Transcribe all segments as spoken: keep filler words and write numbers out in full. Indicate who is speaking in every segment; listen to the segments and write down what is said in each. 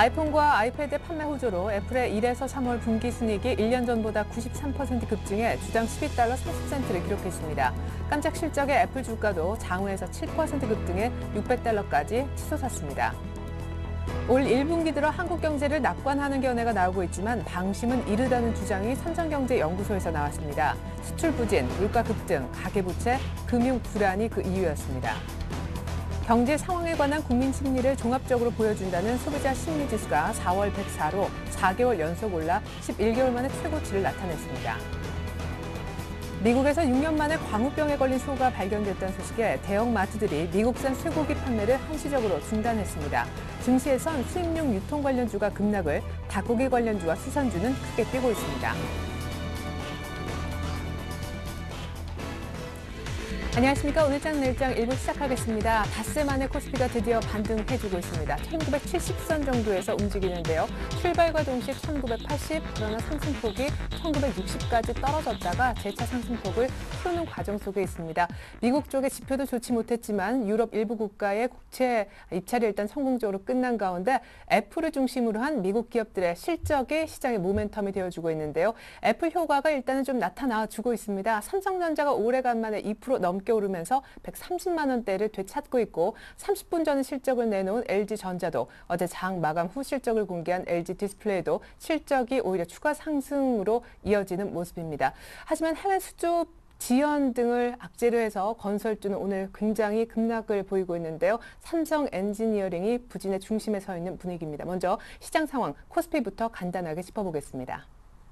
Speaker 1: 아이폰과 아이패드 판매 호조로 애플의 일에서 삼월 분기 순이익이 일 년 전보다 구십삼 퍼센트 급증해 주당 십이 달러 사십 센트를 기록했습니다. 깜짝 실적의 애플 주가도 장외에서 칠 퍼센트 급등해 육백 달러까지 치솟았습니다. 올 일 분기 들어 한국 경제를 낙관하는 견해가 나오고 있지만 방심은 이르다는 주장이 삼성경제연구소에서 나왔습니다. 수출 부진, 물가 급등, 가계부채, 금융 불안이 그 이유였습니다. 경제 상황에 관한 국민 심리를 종합적으로 보여준다는 소비자 심리지수가 사월 백사로 사 개월 연속 올라 십일 개월 만에 최고치를 나타냈습니다. 미국에서 육 년 만에 광우병에 걸린 소가 발견됐다는 소식에 대형 마트들이 미국산 쇠고기 판매를 한시적으로 중단했습니다. 증시에선 수입용 유통 관련주가 급락을, 닭고기 관련주와 수산주는 크게 뛰고 있습니다. 안녕하십니까. 오늘장 내일장 일부 시작하겠습니다. 닷새 만에 코스피가 드디어 반등해주고 있습니다. 천구백칠십 선 정도에서 움직이는데요. 출발과 동시에 천구백팔십, 그러나 상승폭이 천구백육십까지 떨어졌다가 재차 상승폭을 키우는 과정 속에 있습니다. 미국 쪽의 지표도 좋지 못했지만 유럽 일부 국가의 국채 입찰이 일단 성공적으로 끝난 가운데 애플을 중심으로 한 미국 기업들의 실적이 시장의 모멘텀이 되어주고 있는데요. 애플 효과가 일단은 좀 나타나주고 있습니다. 삼성전자가 오래간만에 이 퍼센트 넘게 오르면서 백삼십만 원대를 되찾고 있고 삼십 분 전에 실적을 내놓은 엘지전자도 어제 장 마감 후 실적을 공개한 엘지디스플레이도 실적이 오히려 추가 상승으로 이어지는 모습입니다. 하지만 해외 수주 지연 등을 악재로 해서 건설주는 오늘 굉장히 급락을 보이고 있는데요. 삼성 엔지니어링이 부진의 중심에 서 있는 분위기입니다. 먼저 시장 상황 코스피부터 간단하게 짚어보겠습니다.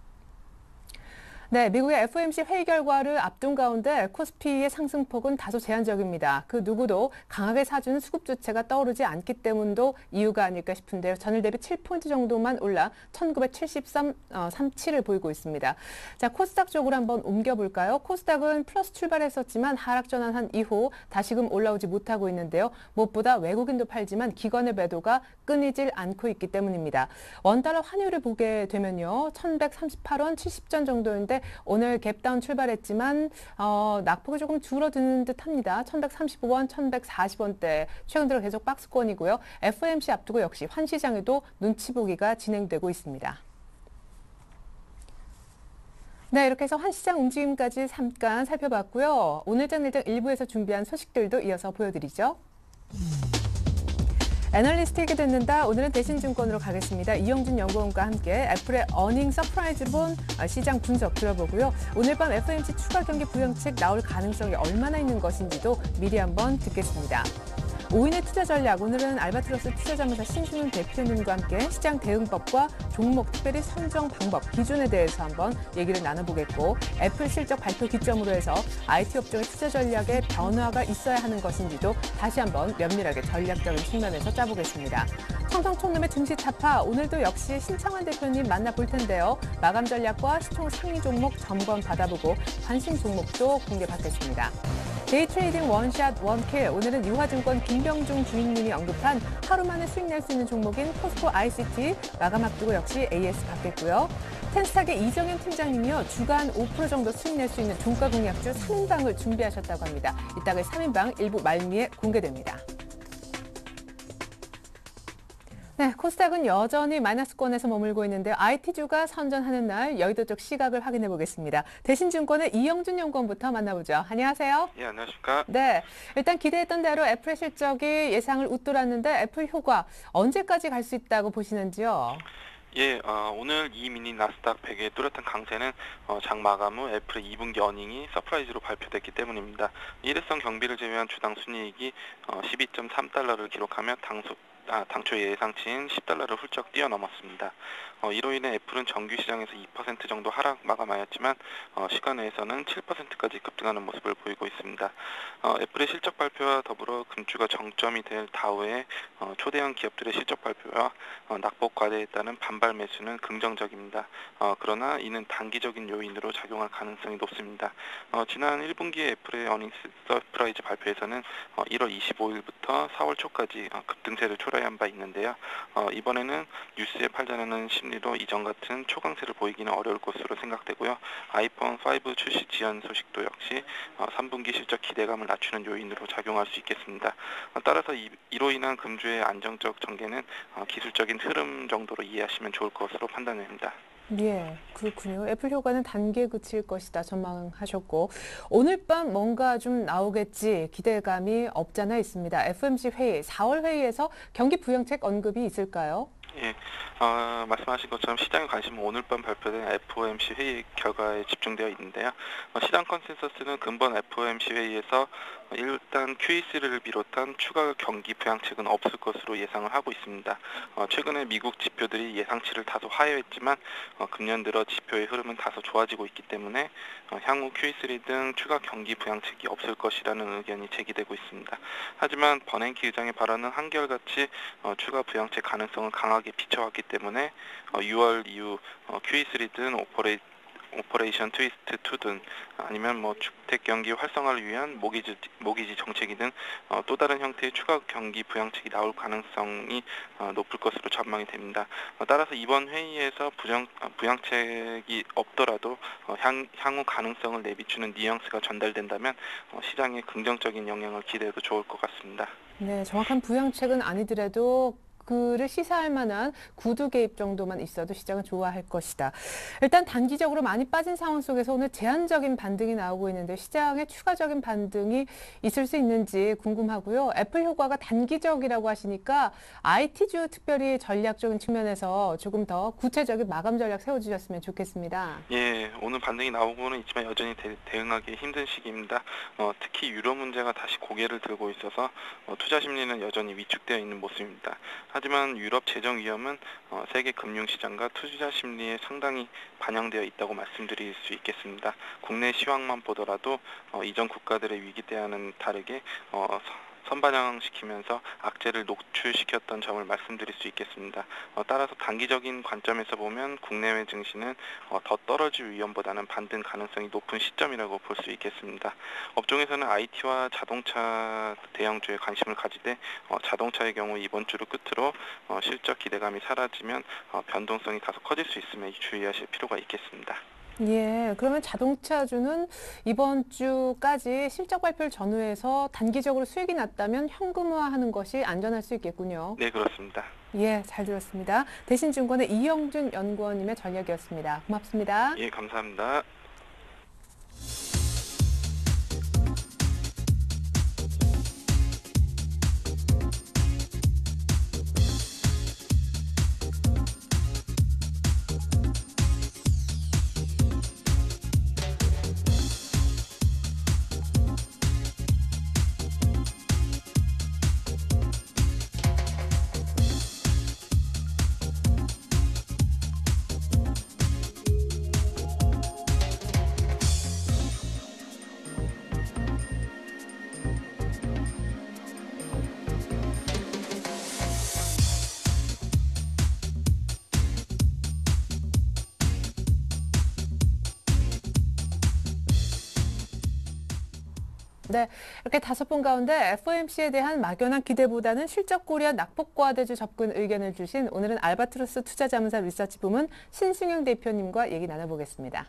Speaker 1: 네, 미국의 에프오엠씨 회의 결과를 앞둔 가운데 코스피의 상승폭은 다소 제한적입니다. 그 누구도 강하게 사주는 수급 주체가 떠오르지 않기 때문도 이유가 아닐까 싶은데요. 전일 대비 칠 포인트 정도만 올라 천구백칠십삼 점 삼칠을 보이고 있습니다. 자, 코스닥 쪽으로 한번 옮겨볼까요? 코스닥은 플러스 출발했었지만 하락 전환한 이후 다시금 올라오지 못하고 있는데요. 무엇보다 외국인도 팔지만 기관의 매도가 끊이질 않고 있기 때문입니다. 원달러 환율을 보게 되면요. 천백삼십팔 원 칠십 전 정도인데 오늘 갭다운 출발했지만 어, 낙폭이 조금 줄어드는 듯합니다. 천백삼십오 원, 천백사십 원대 최근 들어 계속 박스권이고요. 에프오엠씨 앞두고 역시 환시장에도 눈치 보기가 진행되고 있습니다. 네, 이렇게 해서 환시장 움직임까지 잠깐 살펴봤고요. 오늘장 내일장 일부에서 준비한 소식들도 이어서 보여드리죠. 애널리스트에게 듣는다. 오늘은 대신증권으로 가겠습니다. 이영준 연구원과 함께 애플의 어닝 서프라이즈를 본 시장 분석 들어보고요. 오늘 밤 에프오엠씨 추가 경기 부양책 나올 가능성이 얼마나 있는 것인지도 미리 한번 듣겠습니다. 오인의 투자 전략, 오늘은 알바트로스 투자자문사 신준훈 대표님과 함께 시장 대응법과 종목, 특별히 선정 방법, 기준에 대해서 한번 얘기를 나눠보겠고, 애플 실적 발표 기점으로 해서 아이티 업종의 투자 전략에 변화가 있어야 하는 것인지도 다시 한번 면밀하게 전략적인 측면에서 짜보겠습니다. 청성촌놈의 증시 타파, 오늘도 역시 신창환 대표님 만나볼 텐데요. 마감 전략과 시총 상위 종목 점검 받아보고 관심 종목도 공개받겠습니다. 데이 트레이딩 원샷 원킬, 오늘은 유화증권 김병중 주인님이 언급한 하루 만에 수익 낼 수 있는 종목인 포스코 아이씨티 마감 앞두고 역시 에이에스 받겠고요. 텐스탁의 이정현 팀장님이요, 주간 오 퍼센트 정도 수익 낼 수 있는 종가 공약주 삼 인방을 준비하셨다고 합니다. 이따가 삼 인방 일부 말미에 공개됩니다. 네, 코스닥은 여전히 마이너스권에서 머물고 있는데요. 아이티주가 선전하는 날 여의도 쪽 시각을 확인해 보겠습니다. 대신증권의 이영준 연구원부터 만나보죠. 안녕하세요.
Speaker 2: 예, 안녕하십니까.
Speaker 1: 네, 일단 기대했던 대로 애플의 실적이 예상을 웃돌았는데 애플 효과 언제까지 갈 수 있다고 보시는지요?
Speaker 2: 예, 어, 오늘 이 미니 나스닥 백의 뚜렷한 강세는 어, 장 마감 후 애플의 이 분기 어닝이 서프라이즈로 발표됐기 때문입니다. 일회성 경비를 제외한 주당 순이익이 어, 십이 점 삼 달러를 기록하며 당소 아, 당초 예상치인 십 달러를 훌쩍 뛰어넘었습니다. 어, 이로 인해 애플은 정규 시장에서 이 퍼센트 정도 하락 마감하였지만 어, 시간 내에서는 칠 퍼센트까지 급등하는 모습을 보이고 있습니다. 어, 애플의 실적 발표와 더불어 금주가 정점이 될 다우의 어, 초대형 기업들의 실적 발표와 어, 낙폭 과대에 따른 반발 매수는 긍정적입니다. 어, 그러나 이는 단기적인 요인으로 작용할 가능성이 높습니다. 어, 지난 일 분기 애플의 어닝 서프라이즈 발표에서는 어, 일월 이십오일부터 사월 초까지 어, 급등세를 초래한 바 있는데요. 어, 이번에는 뉴스에 팔자는 심리 심리로 이전 같은 초강세를 보이기는 어려울 것으로 생각되고요. 아이폰 오 출시 지연 소식도 역시 어, 삼 분기 실적 기대감을 낮추는 요인으로 작용할 수 있겠습니다. 어, 따라서 이, 이로 인한 금주의 안정적 전개는 어, 기술적인 흐름 정도로 이해하시면 좋을 것으로 판단됩니다.
Speaker 1: 예, 그렇군요. 애플 효과는 단기에 그칠 것이다 전망하셨고, 오늘 밤 뭔가 좀 나오겠지 기대감이 없잖아 있습니다. 에프오엠씨 회의, 사월 회의에서 경기 부양책 언급이 있을까요?
Speaker 2: 예, 어, 말씀하신 것처럼 시장의 관심은 오늘 밤 발표된 에프오엠씨 회의 결과에 집중되어 있는데요. 어, 시장 컨센서스는 근본 에프오엠씨 회의에서 일단 큐이씨를 비롯한 추가 경기 부양책은 없을 것으로 예상을 하고 있습니다. 어, 최근에 미국 지표들이 예상치를 다소 하회했지만 어, 금년 들어 지표의 흐름은 다소 좋아지고 있기 때문에 어, 향후 큐이씨 등 추가 경기 부양책이 없을 것이라는 의견이 제기되고 있습니다. 하지만 버냉키 의장의 발언은 한결같이 어, 추가 부양책 가능성을 강하게 비춰왔기 때문에 어, 유월 이후 어, 큐이쓰리든 오퍼레이, 오퍼레이션 트위스트 투든 아니면 뭐 주택 경기 활성화를 위한 모기지, 모기지 정책이든 어, 또 다른 형태의 추가 경기 부양책이 나올 가능성이 어, 높을 것으로 전망이 됩니다. 어, 따라서 이번 회의에서 부정, 어, 부양책이 없더라도 어, 향, 향후 가능성을 내비추는 뉘앙스가 전달된다면 어, 시장에 긍정적인 영향을 기대해도 좋을 것 같습니다.
Speaker 1: 네, 정확한 부양책은 아니더라도 그를 시사할 만한 구두 개입 정도만 있어도 시장은 좋아할 것이다. 일단 단기적으로 많이 빠진 상황 속에서 오늘 제한적인 반등이 나오고 있는데 시장에 추가적인 반등이 있을 수 있는지 궁금하고요. 애플 효과가 단기적이라고 하시니까 아이티주 특별히 전략적인 측면에서 조금 더 구체적인 마감 전략 세워주셨으면 좋겠습니다.
Speaker 2: 예, 오늘 반등이 나오고는 있지만 여전히 대, 대응하기 힘든 시기입니다. 어, 특히 유로 문제가 다시 고개를 들고 있어서 어, 투자 심리는 여전히 위축되어 있는 모습입니다. 하지만 유럽 재정 위험은 어, 세계 금융시장과 투자 심리에 상당히 반영되어 있다고 말씀드릴 수 있겠습니다. 국내 시황만 보더라도 어, 이전 국가들의 위기 때와는 다르게 어, 선반영시키면서 악재를 노출시켰던 점을 말씀드릴 수 있겠습니다. 어, 따라서 단기적인 관점에서 보면 국내외 증시는 어, 더 떨어질 위험보다는 반등 가능성이 높은 시점이라고 볼 수 있겠습니다. 업종에서는 아이티와 자동차 대형주에 관심을 가지되 어, 자동차의 경우 이번 주를 끝으로 어, 실적 기대감이 사라지면 어, 변동성이 다소 커질 수 있음에 주의하실 필요가 있겠습니다.
Speaker 1: 예, 그러면 자동차주는 이번 주까지 실적 발표를 전후해서 단기적으로 수익이 났다면 현금화하는 것이 안전할 수 있겠군요.
Speaker 2: 네, 그렇습니다.
Speaker 1: 예, 잘 들었습니다. 대신증권의 이영준 연구원님의 전략이었습니다. 고맙습니다.
Speaker 2: 예, 감사합니다.
Speaker 1: 네, 이렇게 다섯 분 가운데 에프오엠씨에 대한 막연한 기대보다는 실적 고려 낙폭과대주 접근 의견을 주신 오늘은 알바트로스 투자자문사 리서치 부문 신승영 대표님과 얘기 나눠보겠습니다.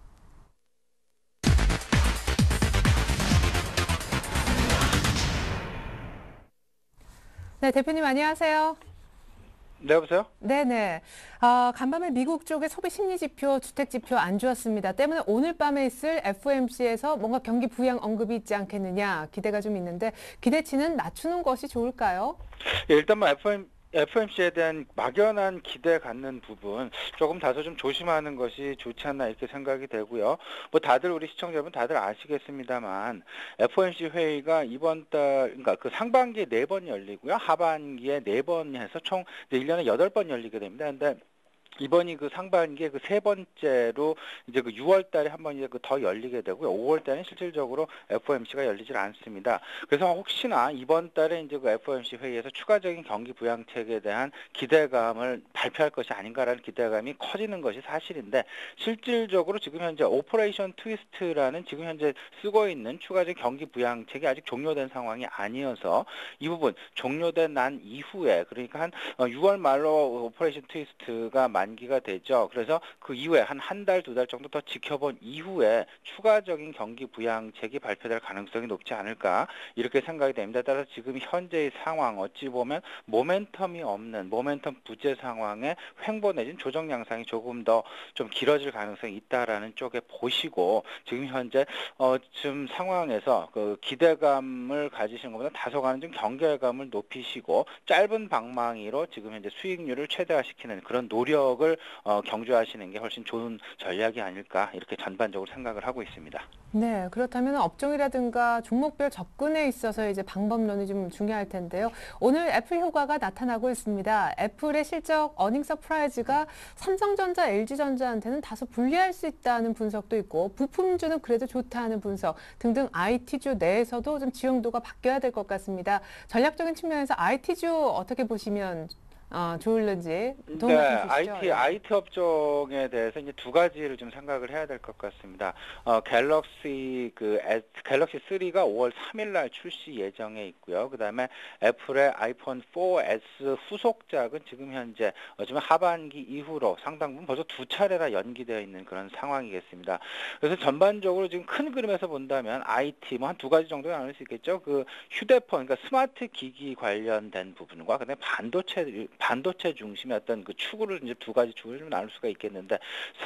Speaker 1: 네, 대표님 안녕하세요.
Speaker 3: 네, 여보세요?
Speaker 1: 네네. 아, 간밤에 미국 쪽의 소비 심리 지표, 주택 지표 안 좋았습니다. 때문에 오늘 밤에 있을 에프오엠씨에서 뭔가 경기 부양 언급이 있지 않겠느냐 기대가 좀 있는데 기대치는 낮추는 것이 좋을까요?
Speaker 3: 예, 일단 뭐 에프엠, 에프오엠씨에 대한 막연한 기대 갖는 부분 조금 다소 좀 조심하는 것이 좋지 않나 이렇게 생각이 되고요. 뭐 다들 우리 시청자 여러분 다들 아시겠습니다만 에프오엠씨 회의가 이번 달 그러니까 그 상반기에 네 번 열리고요. 하반기에 네 번 해서 총 일 년에 여덟 번 열리게 됩니다. 근데 이번이 그 상반기에 그 세 번째로 이제 그 유월 달에 한 번 이제 그 더 열리게 되고요. 오월 달에는 실질적으로 에프오엠씨가 열리질 않습니다. 그래서 혹시나 이번 달에 이제 그 에프오엠씨 회의에서 추가적인 경기 부양책에 대한 기대감을 발표할 것이 아닌가라는 기대감이 커지는 것이 사실인데 실질적으로 지금 현재 오퍼레이션 트위스트라는 지금 현재 쓰고 있는 추가적인 경기 부양책이 아직 종료된 상황이 아니어서 이 부분 종료된 난 이후에 그러니까 한 유월 말로 오퍼레이션 트위스트가 만 만기가 되죠. 그래서 그 이후에 한 한 달, 두 달 정도 더 지켜본 이후에 추가적인 경기 부양책이 발표될 가능성이 높지 않을까 이렇게 생각이 됩니다. 따라서 지금 현재의 상황 어찌 보면 모멘텀이 없는 모멘텀 부재 상황에 횡보 내진 조정 양상이 조금 더 좀 길어질 가능성이 있다라는 쪽에 보시고 지금 현재 어 지금 상황에서 그 기대감을 가지시는 것보다 다소간은 좀 경계감을 높이시고 짧은 방망이로 지금 현재 수익률을 최대화시키는 그런 노력을 어 경주하시는 게 훨씬 좋은 전략이 아닐까 이렇게 전반적으로 생각을 하고 있습니다.
Speaker 1: 네, 그렇다면 업종이라든가 종목별 접근에 있어서 이제 방법론이 좀 중요할 텐데요. 오늘 애플 효과가 나타나고 있습니다. 애플의 실적 어닝 서프라이즈가 삼성전자, 엘지전자한테는 다소 불리할 수 있다는 분석도 있고 부품주는 그래도 좋다는 분석 등등 아이티주 내에서도 좀 지형도가 바뀌어야 될 것 같습니다. 전략적인 측면에서 아이티주 어떻게 보시면 어, 좋을는지 도움
Speaker 3: 네,
Speaker 1: 말씀 주시죠.
Speaker 3: 아이티, 아이티 업종에 대해서 이제 두 가지를 좀 생각을 해야 될 것 같습니다. 어, 갤럭시, 그, S, 갤럭시 쓰리가 오월 삼일 날 출시 예정에 있고요. 그 다음에 애플의 아이폰 포 에스 후속작은 지금 현재, 어쩌면 하반기 이후로 상당 부분 벌써 두 차례나 연기되어 있는 그런 상황이겠습니다. 그래서 전반적으로 지금 큰 그림에서 본다면 아이티, 뭐 한 두 가지 정도 나눌 수 있겠죠. 그 휴대폰, 그러니까 스마트 기기 관련된 부분과, 그 다음에 반도체, 반도체 중심의 어떤 그 축을 이제 두 가지 축을 좀 나눌 수가 있겠는데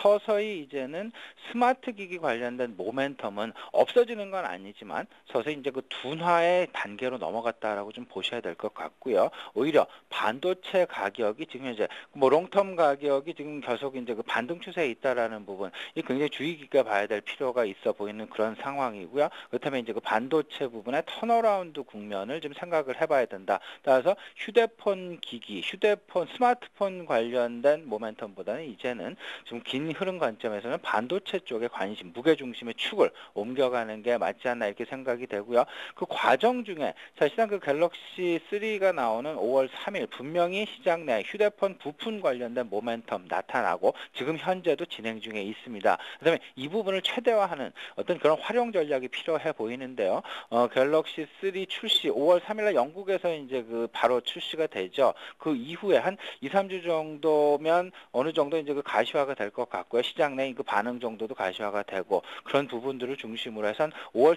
Speaker 3: 서서히 이제는 스마트 기기 관련된 모멘텀은 없어지는 건 아니지만 서서히 이제 그 둔화의 단계로 넘어갔다라고 좀 보셔야 될 것 같고요. 오히려 반도체 가격이 지금 현재 뭐 롱텀 가격이 지금 계속 이제 그 반등 추세에 있다라는 부분 이 굉장히 주의 깊게 봐야 될 필요가 있어 보이는 그런 상황이고요. 그렇다면 이제 그 반도체 부분의 턴어라운드 국면을 좀 생각을 해봐야 된다. 따라서 휴대폰 기기, 휴대 휴대폰, 스마트폰 관련된 모멘텀보다는 이제는 좀 긴 흐름 관점에서는 반도체 쪽에 관심, 무게중심의 축을 옮겨가는 게 맞지 않나 이렇게 생각이 되고요. 그 과정 중에 사실상 그 갤럭시 쓰리가 나오는 오월 삼일 분명히 시장 내 휴대폰 부품 관련된 모멘텀 나타나고 지금 현재도 진행 중에 있습니다. 그다음에 이 부분을 최대화하는 어떤 그런 활용 전략이 필요해 보이는데요. 어, 갤럭시 쓰리 출시 오월 삼일 날 영국에서 이제 그 바로 출시가 되죠. 그 이후에 한 이, 삼 주 정도면 어느 정도 이제 그 가시화가 될 것 같고요. 시장 내 그 반응 정도도 가시화가 되고 그런 부분들을 중심으로 해서 한 오월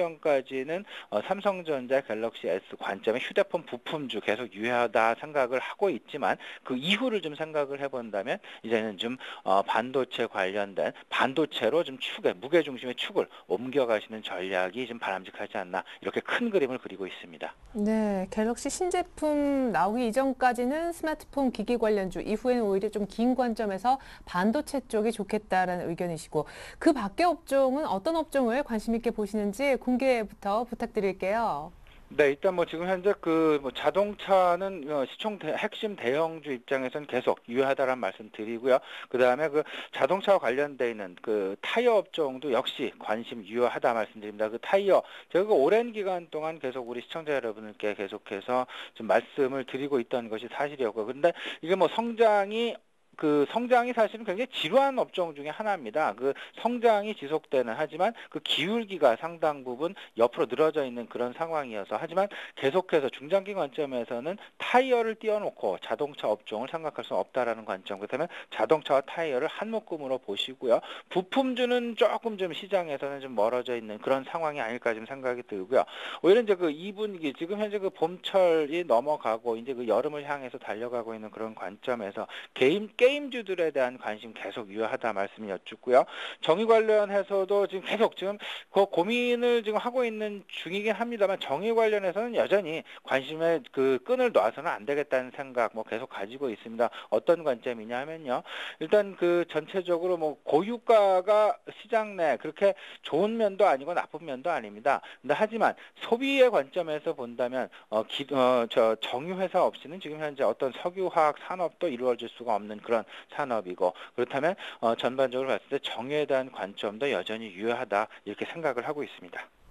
Speaker 3: 중순경까지는 어, 삼성전자 갤럭시 S 관점의 휴대폰 부품주 계속 유효하다 생각을 하고 있지만 그 이후를 좀 생각을 해본다면 이제는 좀 어, 반도체 관련된 반도체로 좀 축에 무게중심의 축을 옮겨가시는 전략이 좀 바람직하지 않나 이렇게 큰 그림을 그리고 있습니다.
Speaker 1: 네, 갤럭시 신제품 나오기 이전까지는 스마트폰 기기 관련주, 이후에는 오히려 좀 긴 관점에서 반도체 쪽이 좋겠다라는 의견이시고 그 밖의 업종은 어떤 업종을 관심 있게 보시는지 공개부터 부탁드릴게요.
Speaker 3: 네, 일단 뭐 지금 현재 그 뭐 자동차는 어 시총 대, 핵심 대형주 입장에서는 계속 유효하다라는 말씀 드리고요. 그 다음에 그 자동차와 관련돼 있는 그 타이어 업종도 역시 관심 유효하다 말씀드립니다. 그 타이어 제가 그 오랜 기간 동안 계속 우리 시청자 여러분께 계속해서 좀 말씀을 드리고 있던 것이 사실이었고요. 그런데 이게 뭐 성장이 그 성장이 사실은 굉장히 지루한 업종 중에 하나입니다. 그 성장이 지속되는 하지만 그 기울기가 상당 부분 옆으로 늘어져 있는 그런 상황이어서 하지만 계속해서 중장기 관점에서는 타이어를 띄워놓고 자동차 업종을 생각할 수 없다라는 관점. 그렇다면 자동차와 타이어를 한 묶음으로 보시고요. 부품주는 조금 좀 시장에서는 좀 멀어져 있는 그런 상황이 아닐까 좀 생각이 들고요. 오히려 이제 그 이 분기 지금 현재 그 봄철이 넘어가고 이제 그 여름을 향해서 달려가고 있는 그런 관점에서 게임 게임주들에 대한 관심 계속 유효하다 말씀 여쭙고요. 정의 관련해서도 지금 계속 지금 그 고민을 지금 하고 있는 중이긴 합니다만 정의 관련해서는 여전히 관심의 그 끈을 놔서는 안 되겠다는 생각 뭐 계속 가지고 있습니다. 어떤 관점이냐 하면요. 일단 그 전체적으로 뭐 고유가가 시장 내 그렇게 좋은 면도 아니고 나쁜 면도 아닙니다. 근데 하지만 소비의 관점에서 본다면 어, 기, 어, 저 정유회사 없이는 지금 현재 어떤 석유화학 산업도 이루어질 수가 없는 그런 산업이고 그렇다면 어, 전반적으로 봤을 때 정유에 대한 관점도 여전히 유효하다 이렇게 생각을 하고 있습니다.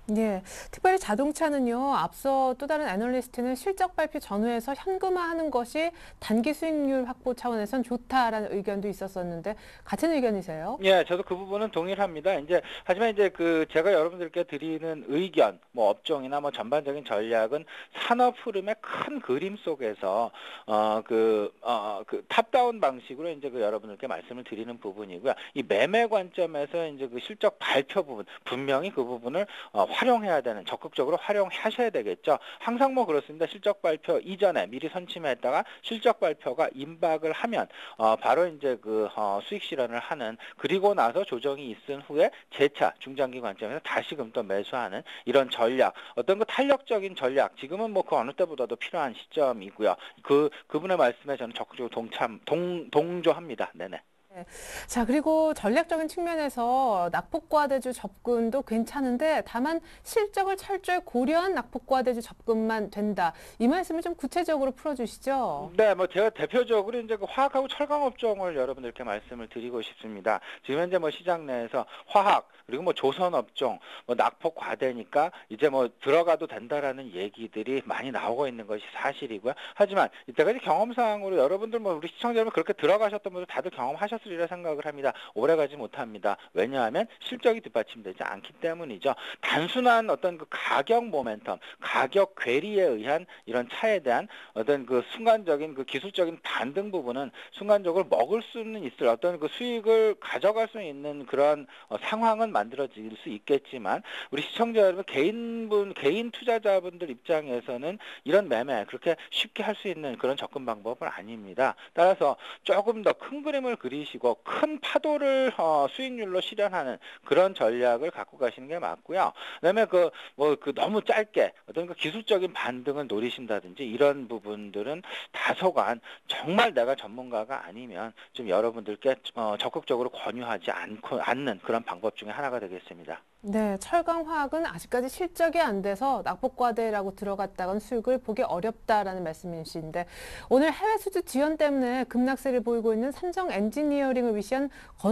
Speaker 1: 예, 특별히 자동차는요, 앞서 또 다른 애널리스트는 실적 발표 전후에서 현금화하는 것이 단기 수익률 확보 차원에선 좋다라는 의견도 있었었는데 같은 의견이세요?
Speaker 3: 예, 저도 그 부분은 동일합니다. 이제 하지만 이제 그 제가 여러분들께 드리는 의견, 뭐 업종이나 뭐 전반적인 전략은 산업 흐름의 큰 그림 속에서 어그 어 그 탑다운 방식으로 이제 그 여러분들께 말씀을 드리는 부분이고요. 이 매매 관점에서 이제 그 실적 발표 부분 분명히 그 부분을 어, 활용해야 되는 적극적으로 활용하셔야 되겠죠. 항상 뭐 그렇습니다. 실적 발표 이전에 미리 선침했다가 실적 발표가 임박을 하면 어, 바로 이제 그 어, 수익 실현을 하는 그리고 나서 조정이 있은 후에 재차 중장기 관점에서 다시금 또 매수하는 이런 전략 어떤 그 탄력적인 전략 지금은 뭐 그 어느 때보다도 필요한 시점이고요. 그 그분의 말씀에 저는 적극적으로 동참 동 동조합니다. 네네.
Speaker 1: 자, 그리고 전략적인 측면에서 낙폭과대주 접근도 괜찮은데 다만 실적을 철저히 고려한 낙폭과대주 접근만 된다. 이 말씀을 좀 구체적으로 풀어주시죠.
Speaker 3: 네, 뭐 제가 대표적으로 이제 그 화학하고 철강 업종을 여러분들께 말씀을 드리고 싶습니다. 지금 현재 뭐 시장 내에서 화학 그리고 뭐 조선 업종 뭐 낙폭 과대니까 이제 뭐 들어가도 된다라는 얘기들이 많이 나오고 있는 것이 사실이고요. 하지만 이때까지 경험상으로 여러분들 뭐 우리 시청자 여러분 그렇게 들어가셨던 분들 다들 경험하셨으리라 생각을 합니다. 오래가지 못합니다. 왜냐하면 실적이 뒷받침되지 않기 때문이죠. 단순한 어떤 그 가격 모멘텀, 가격 괴리에 의한 이런 차에 대한 어떤 그 순간적인 그 기술적인 반등 부분은 순간적으로 먹을 수는 있을 어떤 그 수익을 가져갈 수 있는 그런 어, 상황은 만들어질 수 있겠지만 우리 시청자 여러분 개인분 개인 투자자분들 입장에서는 이런 매매 그렇게 쉽게 할 수 있는 그런 접근 방법은 아닙니다. 따라서 조금 더 큰 그림을 그리시고 큰 파도를 어, 수익률로 실현하는 그런 전략을 갖고 가시는 게 맞고요. 그다음에 그 뭐 그 너무 짧게 어떤 그 기술적인 반등을 노리신다든지 이런 부분들은 다소간 정말 내가 전문가가 아니면 좀 여러분들께 어, 적극적으로 권유하지 않고 않는 그런 방법 중에 하나가 되겠습니다.
Speaker 1: 네, 철강화학은 아직까지 실적이 안 돼서 낙폭과대라고 들어갔다간 수익을 보기 어렵다라는 말씀이신데 오늘 해외 수주 지연 때문에 급락세를 보이고 있는 삼성 엔지니어링을 위시한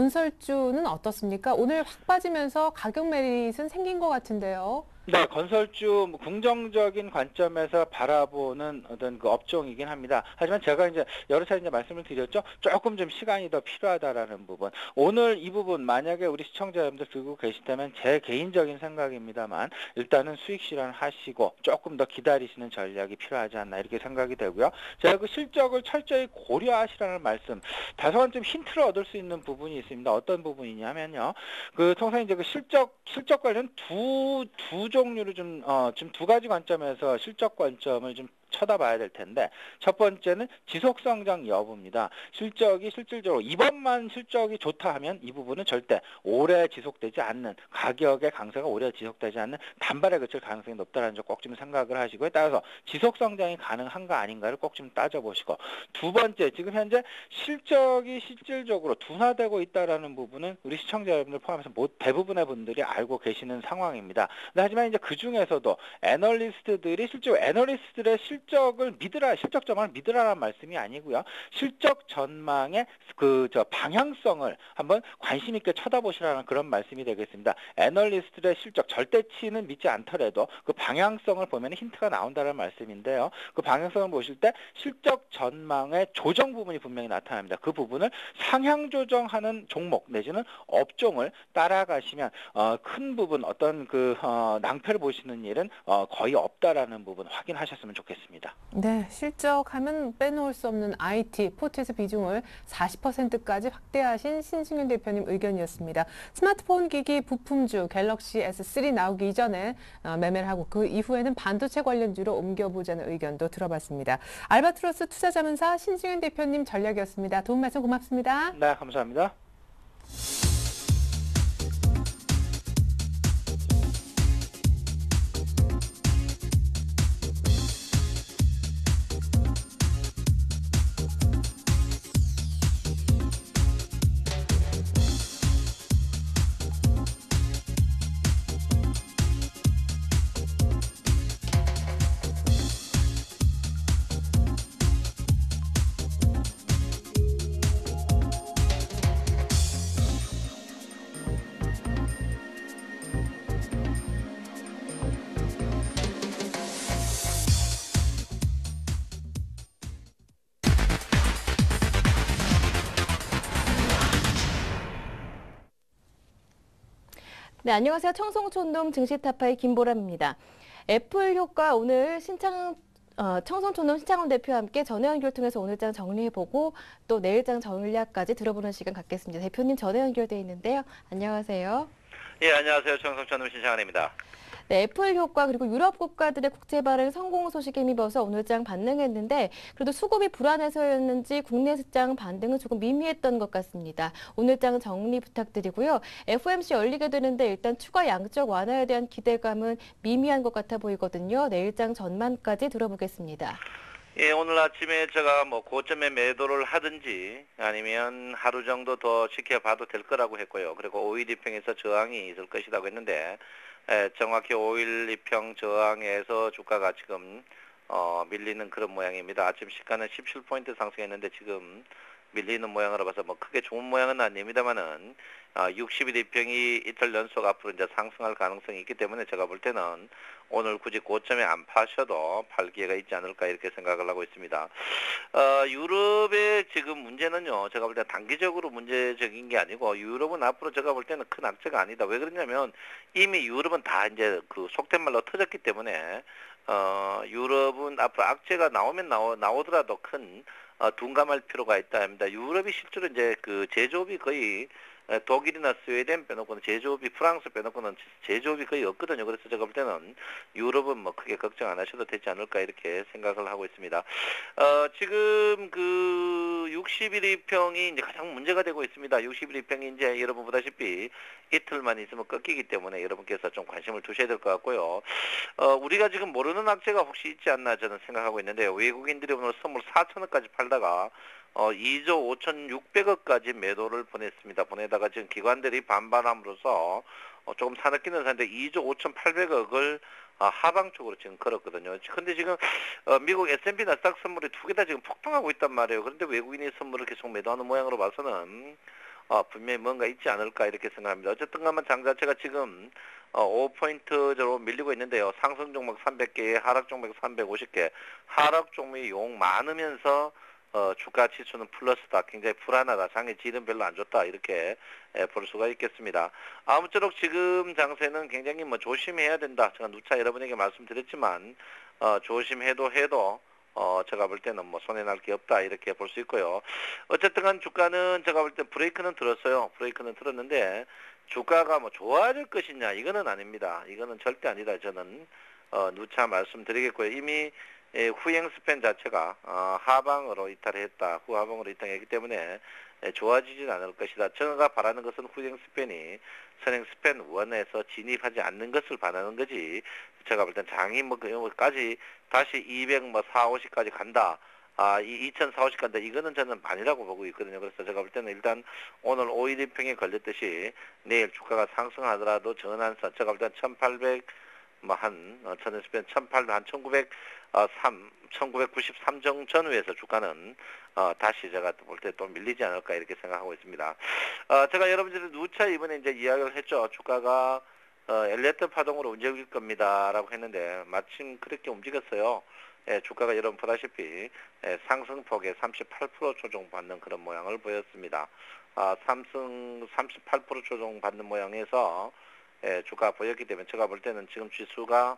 Speaker 1: 건설주는 어떻습니까? 오늘 확 빠지면서 가격 메리트는 생긴 것 같은데요.
Speaker 3: 네, 건설주 뭐 긍정적인 관점에서 바라보는 어떤 그 업종이긴 합니다. 하지만 제가 이제 여러 차례 이제 말씀을 드렸죠. 조금 좀 시간이 더 필요하다라는 부분. 오늘 이 부분 만약에 우리 시청자 여러분들 들고 계시다면 제 개인적인 생각입니다만 일단은 수익 실현 하시고 조금 더 기다리시는 전략이 필요하지 않나 이렇게 생각이 되고요. 제가 그 실적을 철저히 고려하시라는 말씀. 다소간 좀 힌트를 얻을 수 있는 부분이 있습니다. 어떤 부분이냐면요. 그 통상 이제 그 실적 실적 관련 두 두 종류를 좀, 어, 지금 두 가지 관점에서 실적 관점을 좀 쳐다봐야 될 텐데 첫 번째는 지속성장 여부입니다. 실적이 실질적으로 이번만 실적이 좋다 하면 이 부분은 절대 오래 지속되지 않는 가격의 강세가 오래 지속되지 않는 단발에 그칠 가능성이 높다는 점 꼭 좀 생각을 하시고요. 따라서 지속성장이 가능한가 아닌가를 꼭 좀 따져보시고 두 번째 지금 현재 실적이 실질적으로 둔화되고 있다는 부분은 우리 시청자 여러분들 포함해서 대부분의 분들이 알고 계시는 상황입니다. 하지만 이제 그 중에서도 애널리스트들이 실제로 애널리스트들의 실 실적을 믿으라, 실적 전망을 믿으라는 말씀이 아니고요. 실적 전망의 그 저 방향성을 한번 관심 있게 쳐다보시라는 그런 말씀이 되겠습니다. 애널리스트의 실적 절대치는 믿지 않더라도 그 방향성을 보면 힌트가 나온다는 말씀인데요. 그 방향성을 보실 때 실적 전망의 조정 부분이 분명히 나타납니다. 그 부분을 상향 조정하는 종목 내지는 업종을 따라가시면 어, 큰 부분 어떤 그 어, 낭패를 보시는 일은 어, 거의 없다라는 부분 확인하셨으면 좋겠습니다.
Speaker 1: 네, 실적하면 빼놓을 수 없는 아이티, 포트에서 비중을 사십 퍼센트까지 확대하신 신승윤 대표님 의견이었습니다. 스마트폰 기기 부품주 갤럭시 에스 쓰리 나오기 이전에 매매를 하고 그 이후에는 반도체 관련주로 옮겨보자는 의견도 들어봤습니다. 알바트로스 투자자문사 신승윤 대표님 전략이었습니다. 도움 말씀 고맙습니다.
Speaker 3: 네, 감사합니다.
Speaker 4: 네, 안녕하세요. 청송촌놈 증시타파의 김보람입니다. 애플 효과 오늘 신창 어, 청송촌놈 신창원 대표와 함께 전화 연결 통해서 오늘장 정리해보고 또 내일장 전략까지 들어보는 시간 갖겠습니다. 대표님 전화 연결돼 있는데요. 안녕하세요.
Speaker 5: 예, 안녕하세요. 청송촌놈 신창원입니다.
Speaker 4: 네, 애플 효과 그리고 유럽 국가들의 국제 발행 성공 소식에 힘입어서 오늘장 반등했는데 그래도 수급이 불안해서였는지 국내 시장 반등은 조금 미미했던 것 같습니다. 오늘장 정리 부탁드리고요. 에프오엠씨 열리게 되는데 일단 추가 양적 완화에 대한 기대감은 미미한 것 같아 보이거든요. 내일장 전망까지 들어보겠습니다.
Speaker 5: 예, 오늘 아침에 제가 뭐 고점에 매도를 하든지 아니면 하루 정도 더 지켜봐도 될 거라고 했고요. 그리고 오 일 이평에서 저항이 있을 것이라고 했는데 에, 정확히 오 일 이평 저항에서 주가가 지금 어, 밀리는 그런 모양입니다. 아침 시가는 십칠 포인트 상승했는데 지금 밀리는 모양으로 봐서 뭐 크게 좋은 모양은 아닙니다만은 어, 육십일 이평이 이틀 연속 앞으로 이제 상승할 가능성이 있기 때문에 제가 볼 때는 오늘 굳이 고점에 안 파셔도 팔 기회가 있지 않을까 이렇게 생각을 하고 있습니다. 어, 유럽의 지금 문제는요, 제가 볼 때 단기적으로 문제적인 게 아니고 유럽은 앞으로 제가 볼 때는 큰 악재가 아니다. 왜 그러냐면 이미 유럽은 다 이제 그 속된 말로 터졌기 때문에 어, 유럽은 앞으로 악재가 나오면 나오, 나오더라도 큰 어, 둔감할 필요가 있다 합니다. 유럽이 실제로 이제 그 제조업이 거의 독일이나 스웨덴 빼놓고는 제조업이 프랑스 빼놓고는 제조업이 거의 없거든요. 그래서 제가 볼 때는 유럽은 뭐 크게 걱정 안 하셔도 되지 않을까 이렇게 생각을 하고 있습니다. 어, 지금 그 육십일 이평이 이제 가장 문제가 되고 있습니다. 육십일 이평이 이제 여러분 보다시피 이틀만 있으면 꺾이기 때문에 여러분께서 좀 관심을 두셔야 될 것 같고요. 어, 우리가 지금 모르는 악재가 혹시 있지 않나 저는 생각하고 있는데요. 외국인들이 오늘 선물 사천 원까지 팔다가 어, 이조 오천육백억까지 매도를 보냈습니다. 보내다가 지금 기관들이 반발함으로써 어, 조금 사느끼는 사는데 이조 오천팔백억을 어, 하방 쪽으로 지금 걸었거든요. 근데 지금 어, 미국 에스 앤 피 나스닥 선물이 두 개 다 지금 폭등하고 있단 말이에요. 그런데 외국인이 선물을 계속 매도하는 모양으로 봐서는 어, 분명히 뭔가 있지 않을까 이렇게 생각합니다. 어쨌든 간만 장 자체가 지금 어, 오 포인트로 밀리고 있는데요. 상승 종목 삼백 개, 하락 종목 삼백오십 개, 하락 종목이 용 많으면서 어, 주가 지수는 플러스다. 굉장히 불안하다. 장의 질은 별로 안 좋다. 이렇게 에, 볼 수가 있겠습니다. 아무쪼록 지금 장세는 굉장히 뭐 조심해야 된다. 제가 누차 여러분에게 말씀드렸지만 어, 조심해도 해도 어, 제가 볼 때는 뭐 손해날 게 없다. 이렇게 볼 수 있고요. 어쨌든 간 주가는 제가 볼 때 브레이크는 들었어요. 브레이크는 들었는데 주가가 뭐 좋아질 것이냐. 이거는 아닙니다. 이거는 절대 아니다. 저는 어, 누차 말씀드리겠고요. 이미 예, 후행 스팬 자체가 어, 하방으로 이탈했다. 후하방으로 이탈했기 때문에 예, 좋아지진 않을 것이다. 제가 바라는 것은 후행 스팬이 선행 스팬 원에서 진입하지 않는 것을 바라는 거지. 제가 볼 땐 장이 뭐 그까지 다시 이백 뭐 사오십까지 간다. 아, 이 이천사오십 간다. 이거는 저는 반이라고 보고 있거든요. 그래서 제가 볼 때는 일단 오늘 오 일 이평에 걸렸듯이 내일 주가가 상승하더라도 전환선 제가 볼 땐 천팔백 뭐한 어, 천엔 스팬 천팔백 한 천구백 어, 삼 천구백구십삼 정 전후에서 주가는 어, 다시 제가 볼 때 또 밀리지 않을까 이렇게 생각하고 있습니다. 어, 제가 여러분들이 누차 이번에 이제 이야기를 했죠. 주가가 어, 엘리어트 파동으로 움직일 겁니다라고 했는데 마침 그렇게 움직였어요. 예, 주가가 여러분 보다시피 예, 상승폭의 삼십팔 퍼센트 조정 받는 그런 모양을 보였습니다. 아, 삼승 삼십팔 퍼센트 조정 받는 모양에서 예, 주가 보였기 때문에 제가 볼 때는 지금 지수가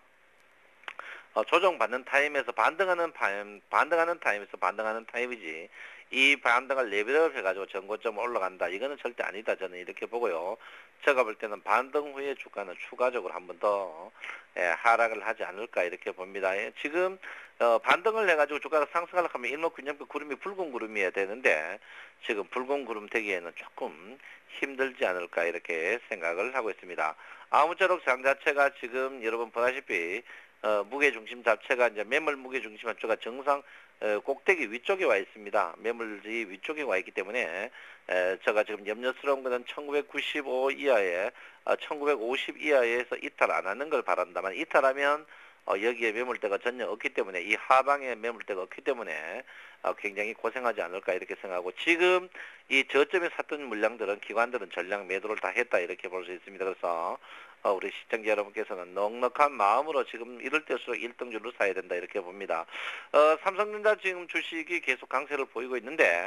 Speaker 5: 어, 조정받는 타임에서 반등하는 타임, 반등하는 타임에서 반등하는 타임이지 이 반등을 레벨업 해가지고 전고점 올라간다. 이거는 절대 아니다. 저는 이렇게 보고요. 제가 볼 때는 반등 후에 주가는 추가적으로 한 번 더 예, 하락을 하지 않을까 이렇게 봅니다. 예, 지금 어, 반등을 해가지고 주가가 상승하려고 하면 일목균형표 구름이 붉은 구름이어야 되는데 지금 붉은 구름 되기에는 조금 힘들지 않을까 이렇게 생각을 하고 있습니다. 아무쪼록 장 자체가 지금 여러분 보다시피 어, 무게 중심 자체가 이제 매물 무게 중심 자체가 정상 어, 꼭대기 위쪽에 와 있습니다. 매물이 위쪽에 와 있기 때문에 에, 제가 지금 염려스러운 것은 천구백구십오 이하에 어, 천구백오십 이하에서 이탈 안 하는 걸 바란다만 이탈하면 어, 여기에 매물대가 전혀 없기 때문에 이 하방에 매물대가 없기 때문에 어, 굉장히 고생하지 않을까 이렇게 생각하고 지금 이 저점에 샀던 물량들은 기관들은 전량 매도를 다 했다 이렇게 볼 수 있습니다. 그래서 어, 우리 시청자 여러분께서는 넉넉한 마음으로 지금 이럴 때일수록 일 등주로 사야 된다 이렇게 봅니다. 어, 삼성전자 지금 주식이 계속 강세를 보이고 있는데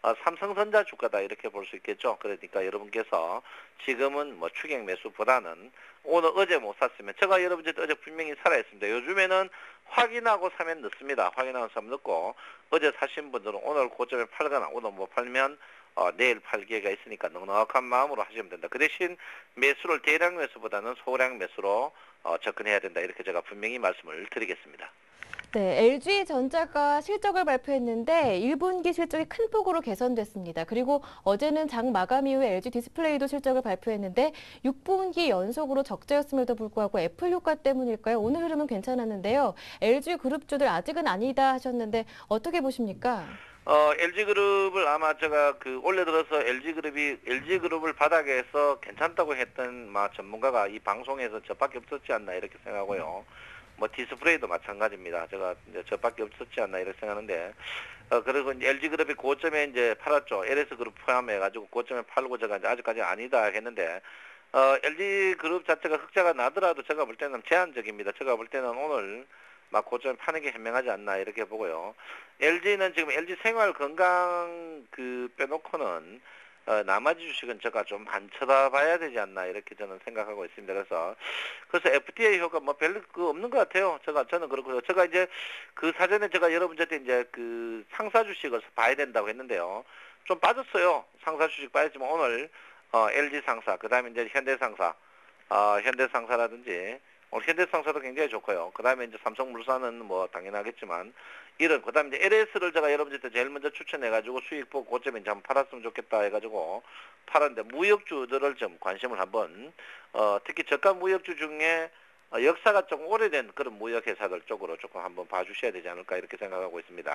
Speaker 5: 어, 삼성전자 주가다 이렇게 볼 수 있겠죠. 그러니까 여러분께서 지금은 뭐 추격 매수보다는 오늘 어제 못 샀으면 제가 여러분한테 어제 분명히 살아 있습니다. 요즘에는 확인하고 사면 늦습니다. 확인하고 사면 늦고 어제 사신 분들은 오늘 고점에 팔거나 오늘 못 팔면 어, 내일 팔 기회가 있으니까 넉넉한 마음으로 하시면 된다. 그 대신 매수를 대량 매수보다는 소량 매수로 어, 접근해야 된다. 이렇게 제가 분명히 말씀을 드리겠습니다.
Speaker 4: 네, 엘지전자가 실적을 발표했는데 일 분기 실적이 큰 폭으로 개선됐습니다. 그리고 어제는 장 마감 이후에 엘지디스플레이도 실적을 발표했는데 육 분기 연속으로 적자였음에도 불구하고 애플 효과 때문일까요? 오늘 흐름은 괜찮았는데요. 엘지그룹주들 아직은 아니다 하셨는데 어떻게 보십니까?
Speaker 5: 어, 엘지그룹을 아마 제가 그 올해 들어서 엘지그룹이 엘지그룹을 바닥에서 괜찮다고 했던 마 전문가가 이 방송에서 저밖에 없었지 않나 이렇게 생각하고요. 뭐 디스플레이도 마찬가지입니다. 제가 이제 저밖에 없었지 않나 이렇게 생각하는데 어, 그리고 이제 엘지그룹이 고점에 이제 팔았죠. 엘에스그룹 포함해가지고 고점에 팔고 제가 이제 아직까지 아니다 했는데 어, 엘지그룹 자체가 흑자가 나더라도 제가 볼 때는 제한적입니다. 제가 볼 때는 오늘 막 고점에 파는 게 현명하지 않나 이렇게 보고요. 엘지는 지금 엘지생활 건강 그 빼놓고는 어, 나머지 주식은 제가 좀 안 쳐다봐야 되지 않나 이렇게 저는 생각하고 있습니다. 그래서 그래서 에프티에이 효과 뭐 별로 그 없는 것 같아요. 제가 저는 그렇고요. 제가 이제 그 사전에 제가 여러분한테 이제 그 상사 주식을 봐야 된다고 했는데요. 좀 빠졌어요. 상사 주식 빠졌지만 오늘 어, 엘지 상사, 그다음에 이제 현대 상사, 어, 현대 상사라든지 오늘 현대상사도 굉장히 좋고요. 그 다음에 이제 삼성물산은 뭐 당연하겠지만 이런 그 다음에 이제 엘에스를 제가 여러분한테 제일 먼저 추천해가지고 수익 보고 고점에 이제 한번 팔았으면 좋겠다 해가지고 팔았는데 무역주들을 좀 관심을 한번 어 특히 저가 무역주 중에 어, 역사가 좀 오래된 그런 무역회사들 쪽으로 조금 한번 봐주셔야 되지 않을까 이렇게 생각하고 있습니다.